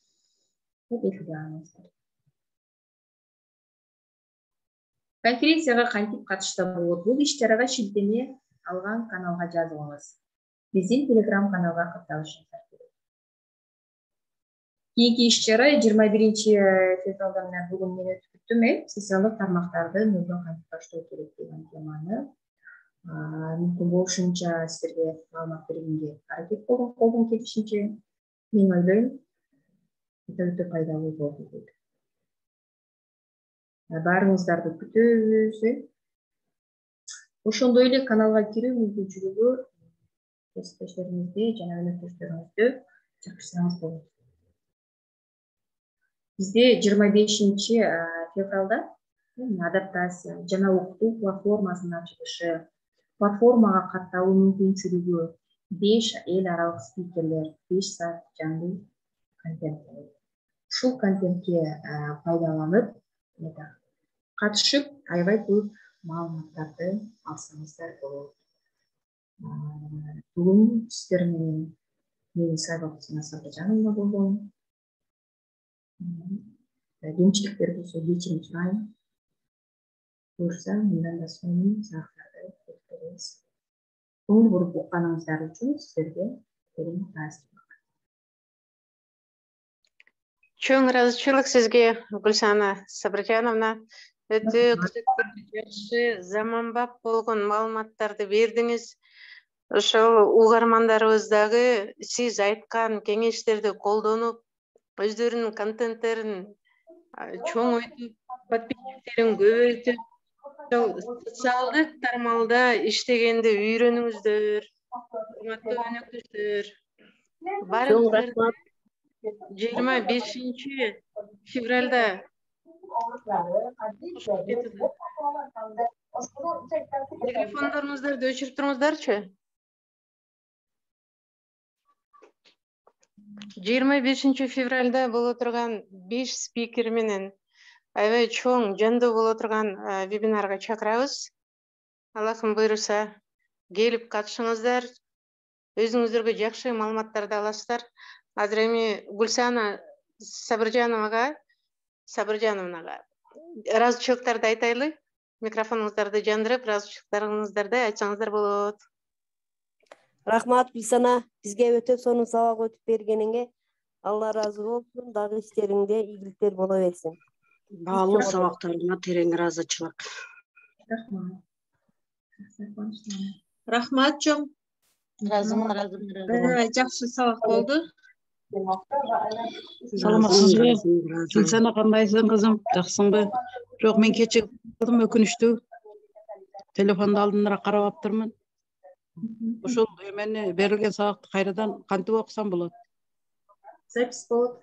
Конференцияга кантип катышса болот? Бул иш-чарага шилтеме алган каналга жазылыңыз. Биздин Telegram каналга катталышыңыздар керек. Кийинки иш-чара 21 февралдан бүгүн мен өтүп бүттүм. Социалдык тармактарды мындай кантип баштоо керек деген теманы мүмкүн болушунча силерге маалымат бергенге аракет кылдым, колдон келишинче. Мен ойлойм, өтө пайдалуу болду деп. Баарыңыздарды күтөбүз. Ошондой эле каналга кирүү мүмкүнчүлүгү кесиптештериңизди жана өнөктөштөрүңүздү чакырсаңыз болот. Бизде 25 февралда адаптация жана окутуу платформасынын ачылышы, платформага катталуу мүмкүнчүлүгү, 5 эл аралык спикерлер, 5 саат жандуу контент болот. Ушул контентке пайдаланып, катышып, аябай көп маалыматтарды алсаңыздар болот. Бүгүн сиздер менен менин Сайбакчына Сабыржановна болдум. Кемчиликтер болсо кечирим сурайм. Буюрса, мындан да сонун сааттарды өткөрөбүз. Көңүл буруп укканыңыздар үчүн сиздерге терең таасир. Чоң ыраазычылык сизге, Гүлсана Сабыржановна. Өтө кызыктуу, жакшы, заманбап болгон маалыматтарды бердиңиз. Ошол угармандарыбыз дагы сиз айткан кеңештерди колдонуп, өздөрүнүн контенттерин чоңойтуп, подписчиктерин көбөйтүп, социалдык тармалда иштегенди үйрөнүңүздөр. Урматтуу өнөктөштөр, баарыңыздарды 25 февралда телефондоруңуздарды өчүрүп туруңуздарчы. 25 февралда боло турган 5 спикер менен аябай чоң жандуу боло турган вебинарга чакырабыз. Аллахым буйруса, келип катышыңыздар. Өзүңүздөргө жакшы маалыматтарды аласыздар. Азыр эми Гүлсана Сабыржановнага ыраазычылыктарды айтайлы. Микрофонуңуздарды жандырып, ыраазычылыктарыңыздарды айтсаңыздар болот. Рахмат Гүлсана, бизге өтө сонун сабак өтүп бергениңе Алла ыраазы болсун, дагы иштериңде ийгиликтер боло берсин. Баалуу сабактарыңа терең ыраазычылык. Рахмат чоң. Ыраазымын. Жакшы сабак болду. Саламатсызбы? Гүлсана кандайсың кызым? Жаксыңбы? Жок, мен кечигип калдым, өкүнүчтүү. Телефондун алдында карап аптырмын. Ошол эмени берилген сабакты кайрадан кантип окусам болот? Запись болот.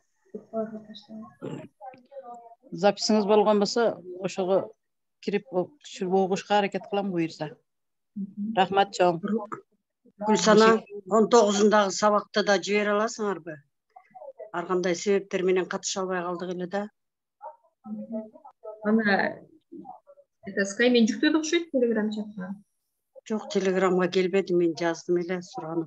Записиңиз болгон болсо, ошого кирип окушка аракет кылам буюрса. Рахмат чоң. Гүлсана, 19-дагы сабакты да жибере аласыңарбы? Ар кандай себептер менен катыша албай калдык эле да. Ана Skype'мен жүктөдү окшойт Telegram чатына. Жок, Телеграмга келбеди, мен жаздым эле суранып.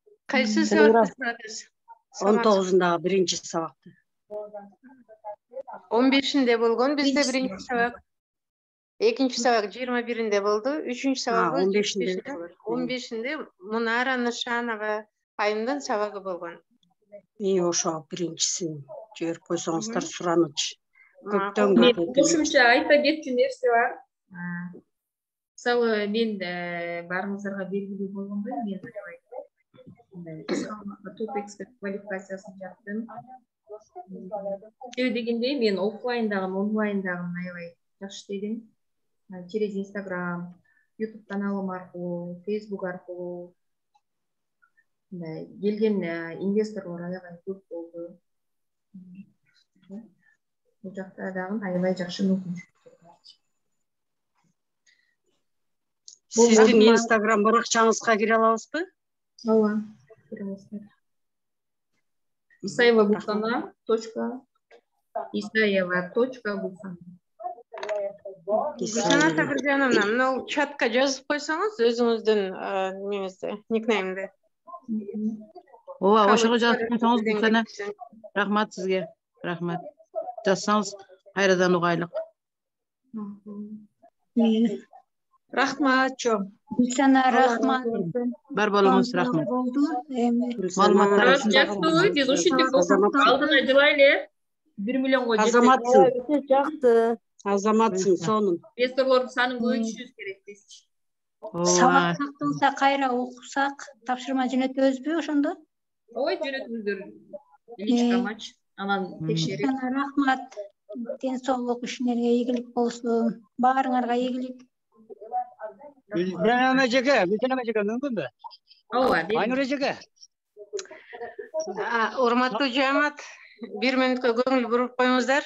Кайсы сабакты сурадыңыз? 19-дагы биринчи сабакты. 15-inde болгон бизде биринчи сабак. Экинчи сабак 21-inde болду. Үчүнчү сабагы 15-inde. 15-inde Мунара Нышанова айымдын сабагы болгон. Ошо биринчисин жиберип койсоңуздар сураныч. Көптөн Мен көп. кошумча айта кетчү нерсе бар. Мисалы мен баарыңыздарга белгилүү болгондой, мен топ эксперт квалификациясын жаптым. Себеби дегенде мен офлайндагы, онлайндагы аябай жакшы иштедим. Через Instagram, YouTube каналым аркылуу, Facebook аркылуу келген инвесторлор аябай көп болду. Бул жакта дагы аябай жакшы мүмкүнчүлүктөр бар. Сиздин Instagram баракчаңызга кире алабызбы? Ооба, кире аласыздар. isaeva.gulsana. Гүлсана Сабыржановна, мынау чатка жазып койсоңуз өзүңүздүн немеңизди, никнеймди. Ооба, ошого жазып койсоңуз Гүлсана. Рахмат сизге. Рахмат. Жазсаңыз кайрадан угайлык. Рахмат, жо. Гүлсана, рахмат. Бар болуңуз, рахмат. Маалыматтар жакшы, биз ушинтип алдына жылайлы. 1 миллионго Азаматсың. Жакты. Азаматсың, сонун. Инвесторлордун санын көбөйтүшүбүз керек дейсизчи. Сабак сакталса кайра окусак, тапшырма жөнөтөбүзбү ошондо? Ой, жөнөтүңүздөр. Личка мач, анан текшерип. Рахмат. Ден соолук ишиңерге ийгилик болсун. Баарыңарга ийгилик. Gülsene Meceke mümkün mü? Ооба, Aynur Eceke. Урматтуу жаамат, 1 мүнөткө көңүл буруп коюңуздар.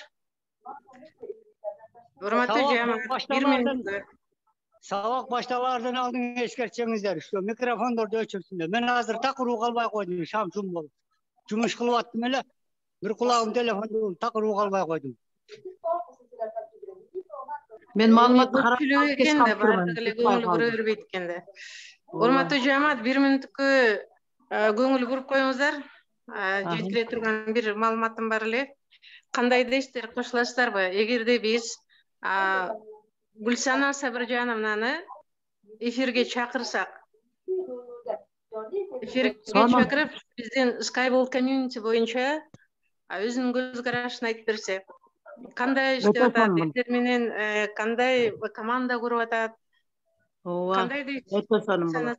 Урматтуу жаамат, 1 мүнөткө. Sabah baştalardan aldın eskertçenizler. Şu mikrofonları ölçürsünler. Ben hazır takır kalmaya koydum. Şamsum bol. Cumuş kılıp attım öyle. Bir kulağım telefonda takır kalmaya koydum. Мен маалыматты көпчүлүгү экен да, баардыгы эле көңүл бура бербейт экен да. Урматтуу жаамат, 1 мүнөткө көңүл буруп коюңуздар. Жеткиле турган бир маалыматым бар эле. Кандай дейсиздер, кошуласыздарбы? Эгерде биз Гүлсана Сабыржановнаны эфирге чакырсак, эфирге чакырып, биздин Skyball community боюнча өзүнүн көз карашын айтып берсе, кандай иштеп атат, эфир менен кандай команда куруп атат? Кандай дейсиз? Өтө сонун болот.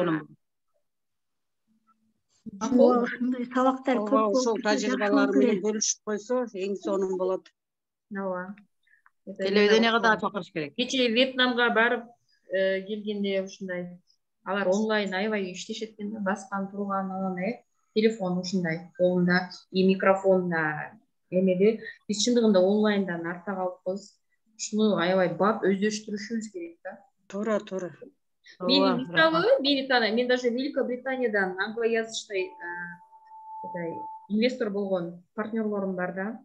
Ошондой сабактар көп болуп Ошол тажрыйбалары менен бөлүшүп койсо, эң сонун болот. Ооба. Телевидениеге да чакырыш керек. Кечээ Вьетнамга барып келгенде ушундай алар онлайн аябай иштешет экен да, баскан турган анан телефон ушундай колунда, микрофон эмеде. Биз чындыгында онлайндан артта калыппыз. Ушуну аябай бап өздөштүрүшүбүз керек да. Туура. Мен мисалы, мен даже Великобританиядан англоязычный инвестор болгон партнерлорум бар да.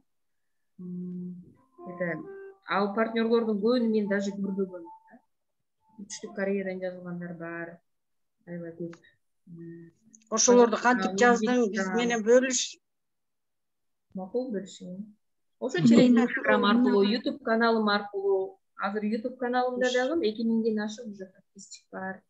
Ал партнерлордун көбүн мен даже көрбөгөм. Түштүк Кореядан жазылгандар бар. Аябай көп. Ошолорду кантип жаздың, биз менен бөлүш. Макул бөлүшүң. Ошо через Instagram аркылуу, YouTube каналым аркылуу. Азыр YouTube каналымда дагы 2000ден ашык уже подписчик бар.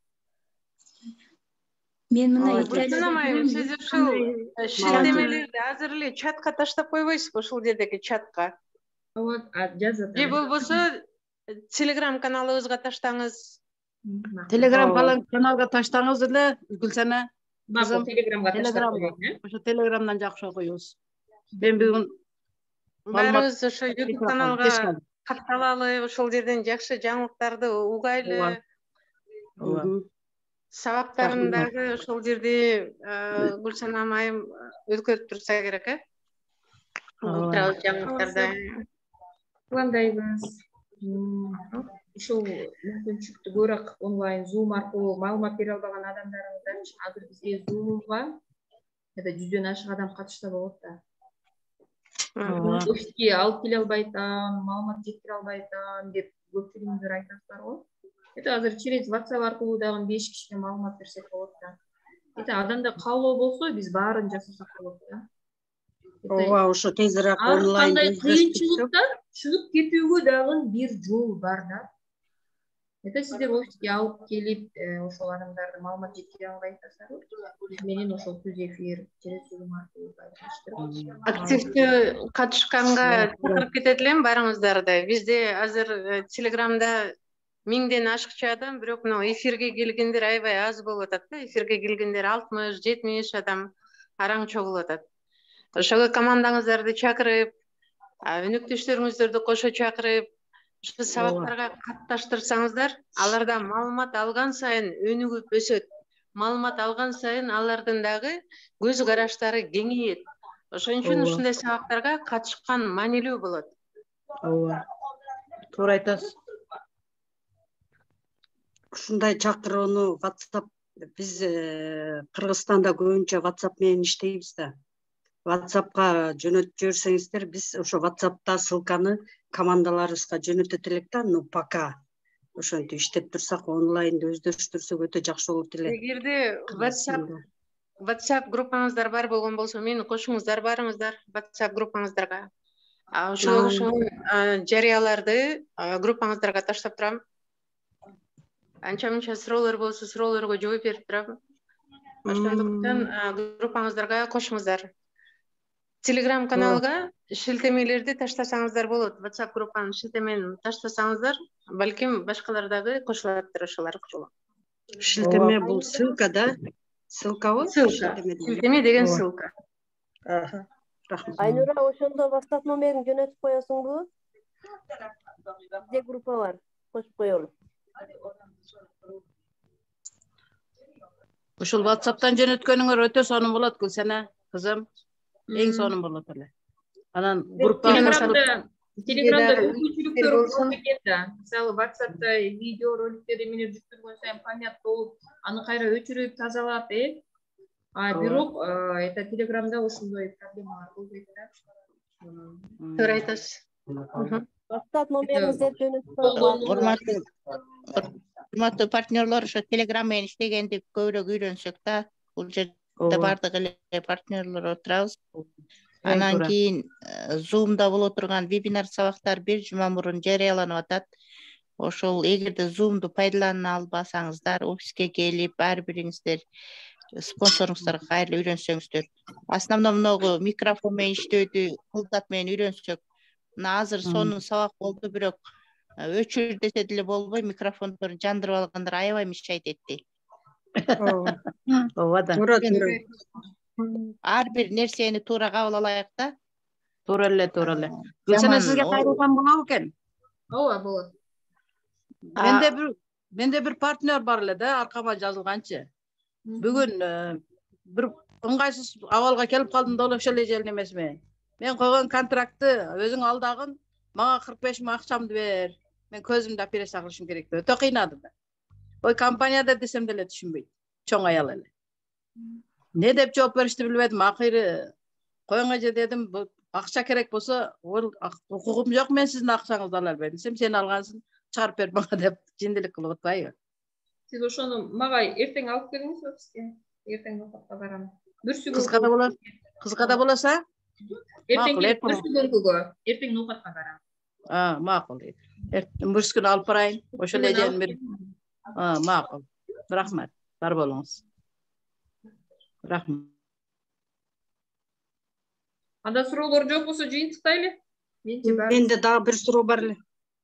Мен мына сиз ушул шилтемелерди азыр эле чатка таштап койбойсузбу, ушул жердеги чатка? Вот, жазат. Же болбосо Telegram каналыбызга таштаңыз. Telegram каналга таштаңыз эле, Гүлсана. Макул, Telegramга таштап коеюн. Ошо Telegramдан жакшы окуйбуз. Мен бүгүн баарыбыз ошо YouTube каналга катталалы, ошол жерден жакшы жаңылыктарды угайлы. Сабактарын дагы ошол жерде Гүлсана майым өткөрүп турса керек, Улуттарабыз жаңылыктарды. Пландайбыз. Ушул мүмкүнчүлүктү көбүрөөк онлайн Zoom аркылуу маалымат бере албаган адамдарыбыздан азыр бизге Zoom'га 100дөн ашык адам катышса болот да. Офиске алып келе албай атам, маалымат жеткире албай атам деп көпчүлүгүңүздөр айтасыздар го. Азыр через WhatsApp аркылуу дагы 5 кишиге маалымат берсек болот да. Адамда каалоо болсо биз баарын жасасак болот да. ооба ошо тезирээк ар онлайн кандай кыйынчылыктан чыгып кетүүгө дагы бир жол бар да. Это сиздер офиске алып келип, ошол адамдарды маалымат жеткире албай атасыздарбы? Биз менен ошол түз эфир через Zoom аркылуу байланыштырып. Активдүү катышканга чакырып кетет элем баарыңыздарды. Бизде азыр Телеграмда 1000ден ашыкча адам, бирок мына эфирге келгендер аябай аз болуп атат да. Эфирге келгендер 60-70 адам араң чогулуп атат. Ошого командаңыздарды чакырып, өнөктөштөрүңүздөрдү кошо чакырып, ушу сабактарга катташтырсаңыздар, алардан маалымат алган сайын өнүгүп өсөт. Маалымат алган сайын алардын дагы көз караштары кеңейет. Ошон үчүн ушундай сабактарга катышкан маанилүү болот. Ооба. Туура айтасыз. Ушундай чакырууну WhatsApp биз Кыргызстанда көбүнчө WhatsApp менен иштейбиз да. WhatsAppка жөнөтүп жиберсеңиздер, биз ошо WhatsAppта ссылканы командаларыбызга жөнөтөт элек да, пока ошентип иштеп турсак, онлайнда өздөштүрсөк өтө жакшы болот эле. Эгерде WhatsApp группаңыздар бар болгон болсо, мени кошуңуздар барыңыздар WhatsApp группаңыздарга. Ошого окшогон жарыяларды группаңыздарга таштап турам. Анча-мынча суроолор болсо, суроолорго жооп берип турам. Ошондуктан группаңыздарга кошуңуздар. Telegram каналга шилтемелерди таштасаңыздар болот. WhatsApp группанын шилтемени таштасаңыздар, балким башкалар дагы кошулаттыр ошол аркылуу. Шилтеме бул ссылка да? Ссылкабы? Шилтеме деген ссылка. Айнура, ошондо WhatsApp номерин жөнөтүп коесуңбу? Бизде группа бар. Кошуп коелу. Ушул WhatsApp'тан жөнөткөнүңөр өтө сонун болот, Гүлсана кызым. Эң сонун болот эле. Анан Телеграмда көпчүлүктөр болот экен да. Мисалы WhatsApp'та видео роликтер эмне жүктөргөн сайын память болуп, аны кайра өчүрүп, тазалап, бирок это Телеграмда ошондой проблемалар болбойт да. Туура айтасыз. WhatsApp номериңизди жөнөтүп коюңуз. Урматтуу партнерлор, ошо Telegram менен иштегенди көбүрөөк үйрөнсөк да. Бул жерде бардык эле партнерлор отурабыз. Анан кийин Zoom'да боло турган вебинар сабактар бир жума мурун жарыяланып атат. Ошол эгерде Zoom'ду пайдалана албасаңыздар, офиске келип, ар бириңиздер спонсоруңуздарга кайрылып үйрөнсөңүздөр. Основном многу микрофон менен иштөөдү кылдат менен үйрөнсөк. Мына азыр сонун сабак болду, бирок өчүр десе деле болбой, микрофондорду жандырып алгандар аябай мешайт этти. Ооба да. Ар бир нерсени туура кабыл алайык да. Туура эле. Гүлсана, сизге кайрылган болобу экен? Ооба, болот. Менде бир партнер бар эле да, аркама жазылганчы. Бүгүн бир ыңгайсыз абалга келип калдым да, ошол эле жердин эмеси менен. Мен койгон контрактты өзүң алдагын, мага 45 000 акчамды бер. Мен көзүмдү операция кылышым керек деп. Өтө кыйнады да. Ой, компанияда десем деле түшүнбөйт. Чоң аял эле. Не деп жооп беришти билбедим. Акыры коюңа дедим, акча керек болсо, укугум жок, мен сиздин акчаңызды ала албайм. Десем, сен алгансың, чыгарып бер мага деп жиндилик кылып атпайбы? Сиз ошону мага эртең алып келиңиз офиске. Эртең ноутбукка барам. Кызга да болот. Кызга да болосо? Эртең бүрсүгөнгүгө, эртең ноутбукка барам. Макул. Бүрс күнү алып барайын. Ошол эле бир. Макул. Рахмат. Бар болуңуз. Рахмат. Анда суроолор жок болсо жыйынтыктайлы. Менде дагы бир суроо бар эле.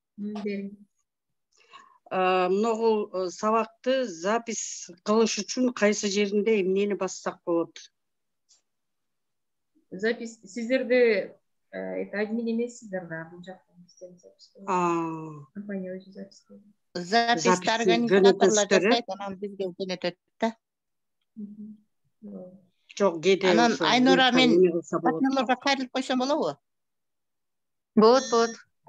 Многу сабакты запись кылыш үчүн кайсы жеринде эмнени бассак болот? Запись сиздерде админ эмессиздер да, бул жакта компания өзү запись кылат. Записти организаторлор жасайт, анан бизге жөнөтөт да. Жок, кээде анан Айнура, мен партнерлорго кайрылып койсом болобу? Болот.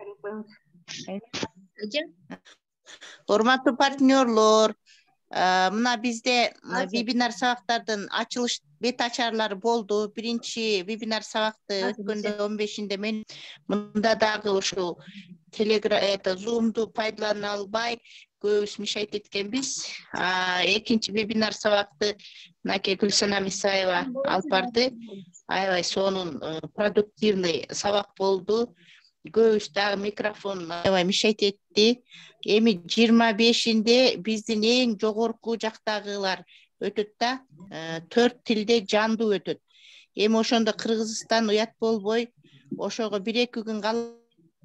Урматтуу партнерлор, мына бизде вебинар сабактардын ачылыш бет ачарлары болду. Биринчи вебинар сабакты өткөндө 15-inde мен мында дагы ушул Zoom'ду пайдалана албай, көбүбүз мешайт эткенбиз. Экинчи вебинар сабакты мынакей Гүлсана Мисаева алып барды. Аябай сонун продуктивный сабак болду. Көбүбүз дагы микрофон аябай мешайт этти. Эми 25-inde биздин эң жогорку жактагылар өтөт да, 4 тилде жандуу өтөт. Эми ошондо Кыргызстан уят болбой, ошого 1-2 күн калып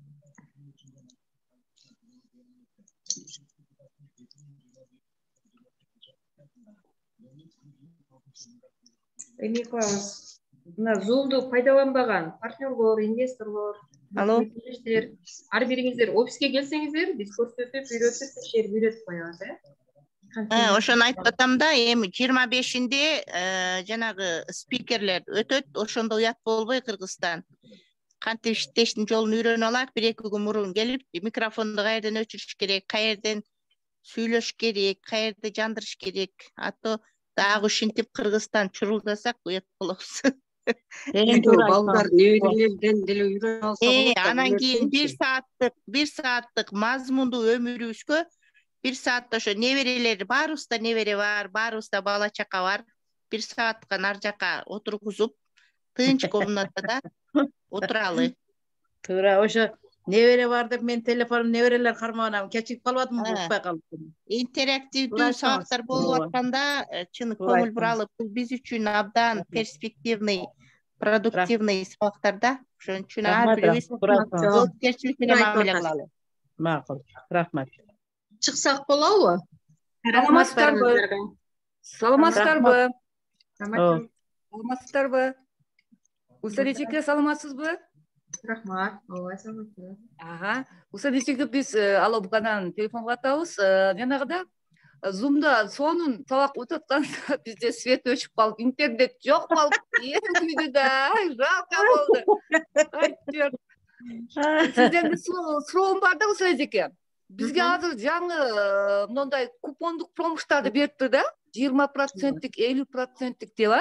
эме кылабыз. Мына Zoom'ду пайдаланбаган партнерлор, инвесторлор, келиштер, ар бириңиздер офиске келсеңиздер, биз көрсөтүп, үйрөтүп, текшерип үйрөтүп коебуз, ошону айтып атам да, эми 25-inde жанагы спикерлер өтөт, ошондо уят болбой Кыргызстан. Кантип иштештин жолун үйрөнүп алат, 1-2 күн мурун келип, микрофонду каерден өчүрүш керек, каерден сүйлөш керек, каерде жандырыш керек. Ато дагы ушинтип Кыргызстан чурулдасак уят болобуз. Балдар неберелерден деле үйрөнүп алса болот. Анан кийин 1 сааттык мазмундуу өмүрүбүзгө 1 саатта ошо неберелер, баарыбызда небере бар, баарыбызда бала чака бар. 1 саатка нар жака отургузуп, тынч комнатада отуралы. Туура, ошо небере бар деп мен телефонум неберелер кармаган, кечигип калбадымбы, укпай калдым. Интерактивдүү сабактар болуп атканда чын көңүл буралы. Бул биз үчүн абдан перспективный, продуктивный сабактар да. Ошон үчүн ар бирибиз жоопкерчилик менен мамиле кылалы. Макул, рахмат. Чыксак болобу? Саламатсыздарбы? Саламатсыздарбы? Саламатсыздарбы? Усали эжеке, саламатсызбы? Рахмат, ооба, саламатсызбы. Усали эжеке, биз алабукадан телефон кылып атабыз. Жанагыда Zoom'да сонун сабак өтүп атканда бизде свет өчүп калып, интернет жок болуп, эми да жалко болду. Айтчыр. Сизден суроом бар да, Усали эжеке. Бизге азыр жаңы мындай купондук промуштарды берипти да, 20%, 50% деп,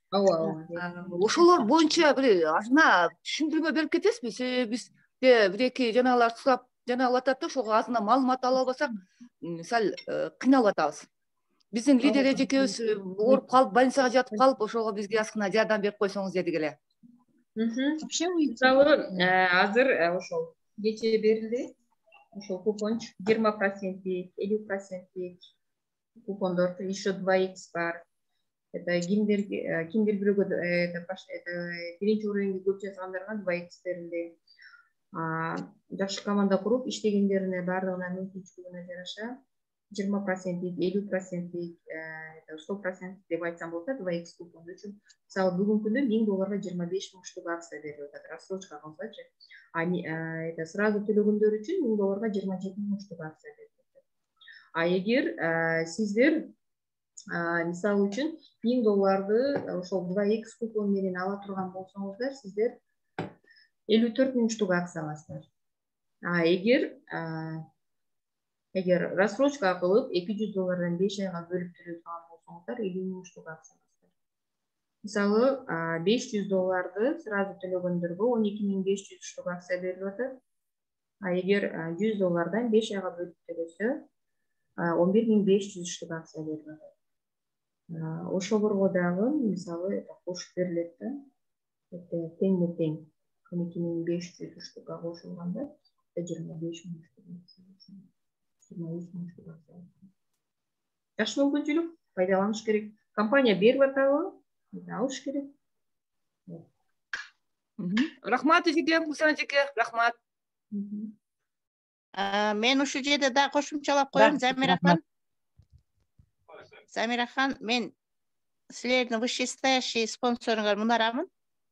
ошолор боюнча бир азына түшүндүрмө берип кетесизби? Биз 1-2 жанагылар сурап жанагып атат да, ошого азына маалымат ала албасак, сал кыйналып атабыз. Биздин лидер эжекебиз ооруп калып, больницага жатып калып, ошого бизге азгына жардам берип койсоңуз дедик эле. Мисалы, азыр ошол кечээ берилди. Ошол купон 20%, 50% купондор, еще 2x бар. Это кимдер бирөөгө биринчи уровеньге көп жазгандарга 2x берилди. Жакшы команда куруп иштегендерине баардыгына мүмкүнчүлүгүнө жараша 20%, 50%, 100% деп айтсам болот, 2x купон үчүн. Мисалы, бүгүнкү күндө $1000 25 000 штук акция берилип атат, рассрочка калсачы. Это сразу төлөгөндөр үчүн $1000 27 000 штук акция берилип атат. Эгер сиздер мисалы үчүн $1000 ошол 2x купон менен ала турган болсоңуздар, сиздер 54 000 штук акция аласыздар. Эгер рассрочка кылып $200 5 айга бөлүп төлөй турган болсоңуздар, 50 000 штук акция аласыздар. Мисалы, $500 сразу төлөгөндөргө 12 500 штук акция берилип атат. Эгер $100 5 айга бөлүп төлөсө, 11 500 штук акция берилип атат. Ошолорго дагы мисалы кошуп берилет да. Тең-тең 12 500 штукка кошулганда 25 000 штук. 23 000 штук. Жакшы мүмкүнчүлүк, пайдаланыш керек. Компания берип атабы? Алыш керек. Рахмат эжеке, Усали эжеке, рахмат. Мен ушу жерде да кошумчалап коеюн, Замирахан, мен силердин вышестоящий спонсоруңар Мунарамын.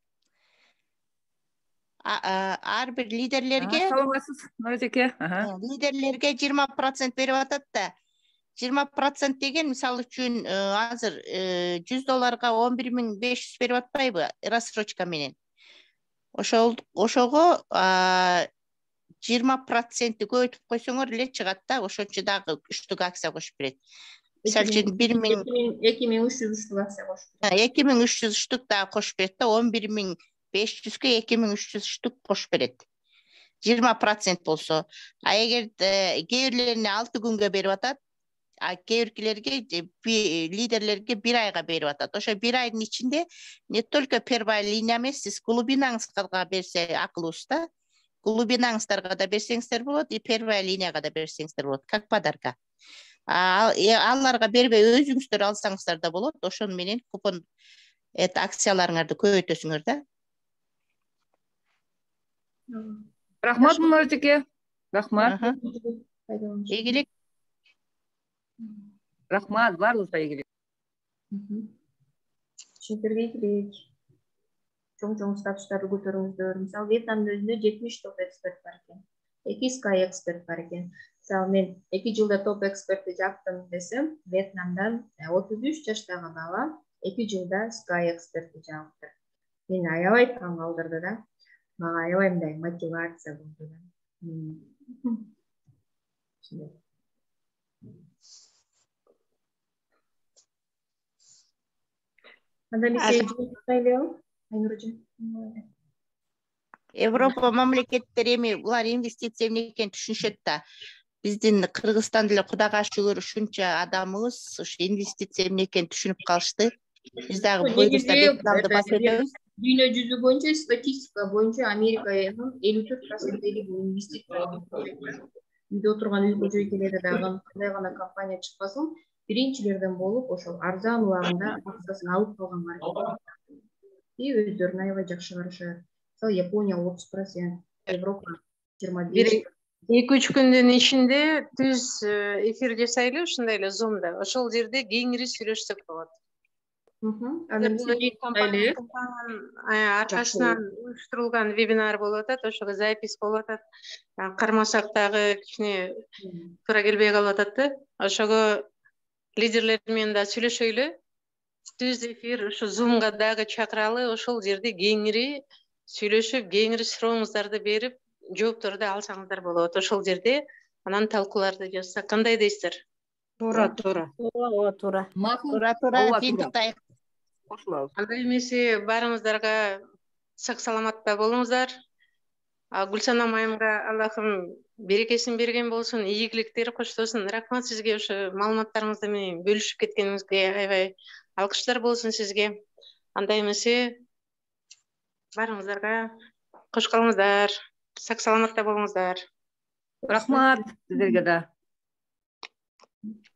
Ар бир лидерлерге, лидерлерге 20% берип атат да. 20% деген мисалы үчүн азыр $100 11 500 берип атпайбы рассрочка менен. Ошого 20% көбөйтүп койсоңор эле чыгат да, ошончо дагы 3 штук акция кошуп берет. Мисалы үчүн 2300 штук акция кошуп берет. 2300 штук дагы кошуп берет да, 11 500ге 2300 штук кошуп берет. 20% болсо, а эгер кээ бирлерине 6 күнгө берип атат, а кээ биркилерге лидерлерге 1 айга берип атат. Ошо 1 айдын ичинде не только первая линия эмес, сиз клубинаңызга берсе акылыбыз да. Клубинаңыздарга да берсеңиздер болот, и первая линияга да берсеңиздер болот, как подарка. Аларга бербей өзүңүздөр алсаңыздар да болот. Ошону менен купон акцияларыңарды көбөйтөсүңөр да. Рахмат Мунаржеке. Рахмат. Ийгилик. Рахмат, баарыңызга ийгилик. Түшүнтүргө ийгилик. Чоң статустарды көтөрүңүздөр. Мисалы Вьетнамдын өзүндө 70 топ эксперт бар экен. 2 Sky эксперт бар экен. Мисалы мен 2 жылда топ экспертти жаптым десем, Вьетнамдан 33 жаштагы бала 2 жылда Sky экспертти жаптыр. Мени аябай таң калтырды да. Мага аябай мындай мотивация болду да. Анда биз Европа мамлекеттери эми булар инвестиция эмне экенин түшүнүшөт да. Биздин Кыргызстан деле Кудайга шүгүр ушунча адамыбыз ушу инвестиция эмне экенин түшүнүп калышты. Биз дагы буйрса Вьетнамды басып өтөбүз. Дүйнө жүзү боюнча статистика боюнча Американын 54% бул инвестиция. Үйдө отурган үй көчө экелери дагы кандай гана компания чыкпасын, биринчилерден болуп ошол арзан убагында акциясын алып калган бар. И өздөрүн аябай жакшы карашат. Мисалы Япония 30%, Европа 25%. 2-3 күндүн ичинде түз эфир жасайлы ушундай эле Zoom'да. Ошол жерде кеңири сүйлөшсөк болот. Аркасынан уюштурулган вебинар болуп атат, ошого запись болуп атат. Кармасак дагы кичине туура келбей калып атат да. Ошого лидерлер менен да сүйлөшөйлү. Түз эфир ушу Zoom'га дагы чакыралы, ошол жерде кеңири сүйлөшүп, кеңири сурооңуздарды берип, жоопторду алсаңыздар болот. Ошол жерде анан талкууларды жазсак кандай дейсиздер? Туура. Туура. Жыйынтыктайык. Кошулабыз. Андай эмесе баарыңыздарга сак саламатта болуңуздар. Гүлсана майымга Аллахым берекесин берген болсун, ийгиликтер коштосун. Рахмат сизге ушу маалыматтарыңызды менен бөлүшүп кеткениңизге аябай алкыштар болсун сизге. Андай эмесе баарыңыздарга кош калыңыздар, сак саламатта болуңуздар. Рахмат сиздерге да.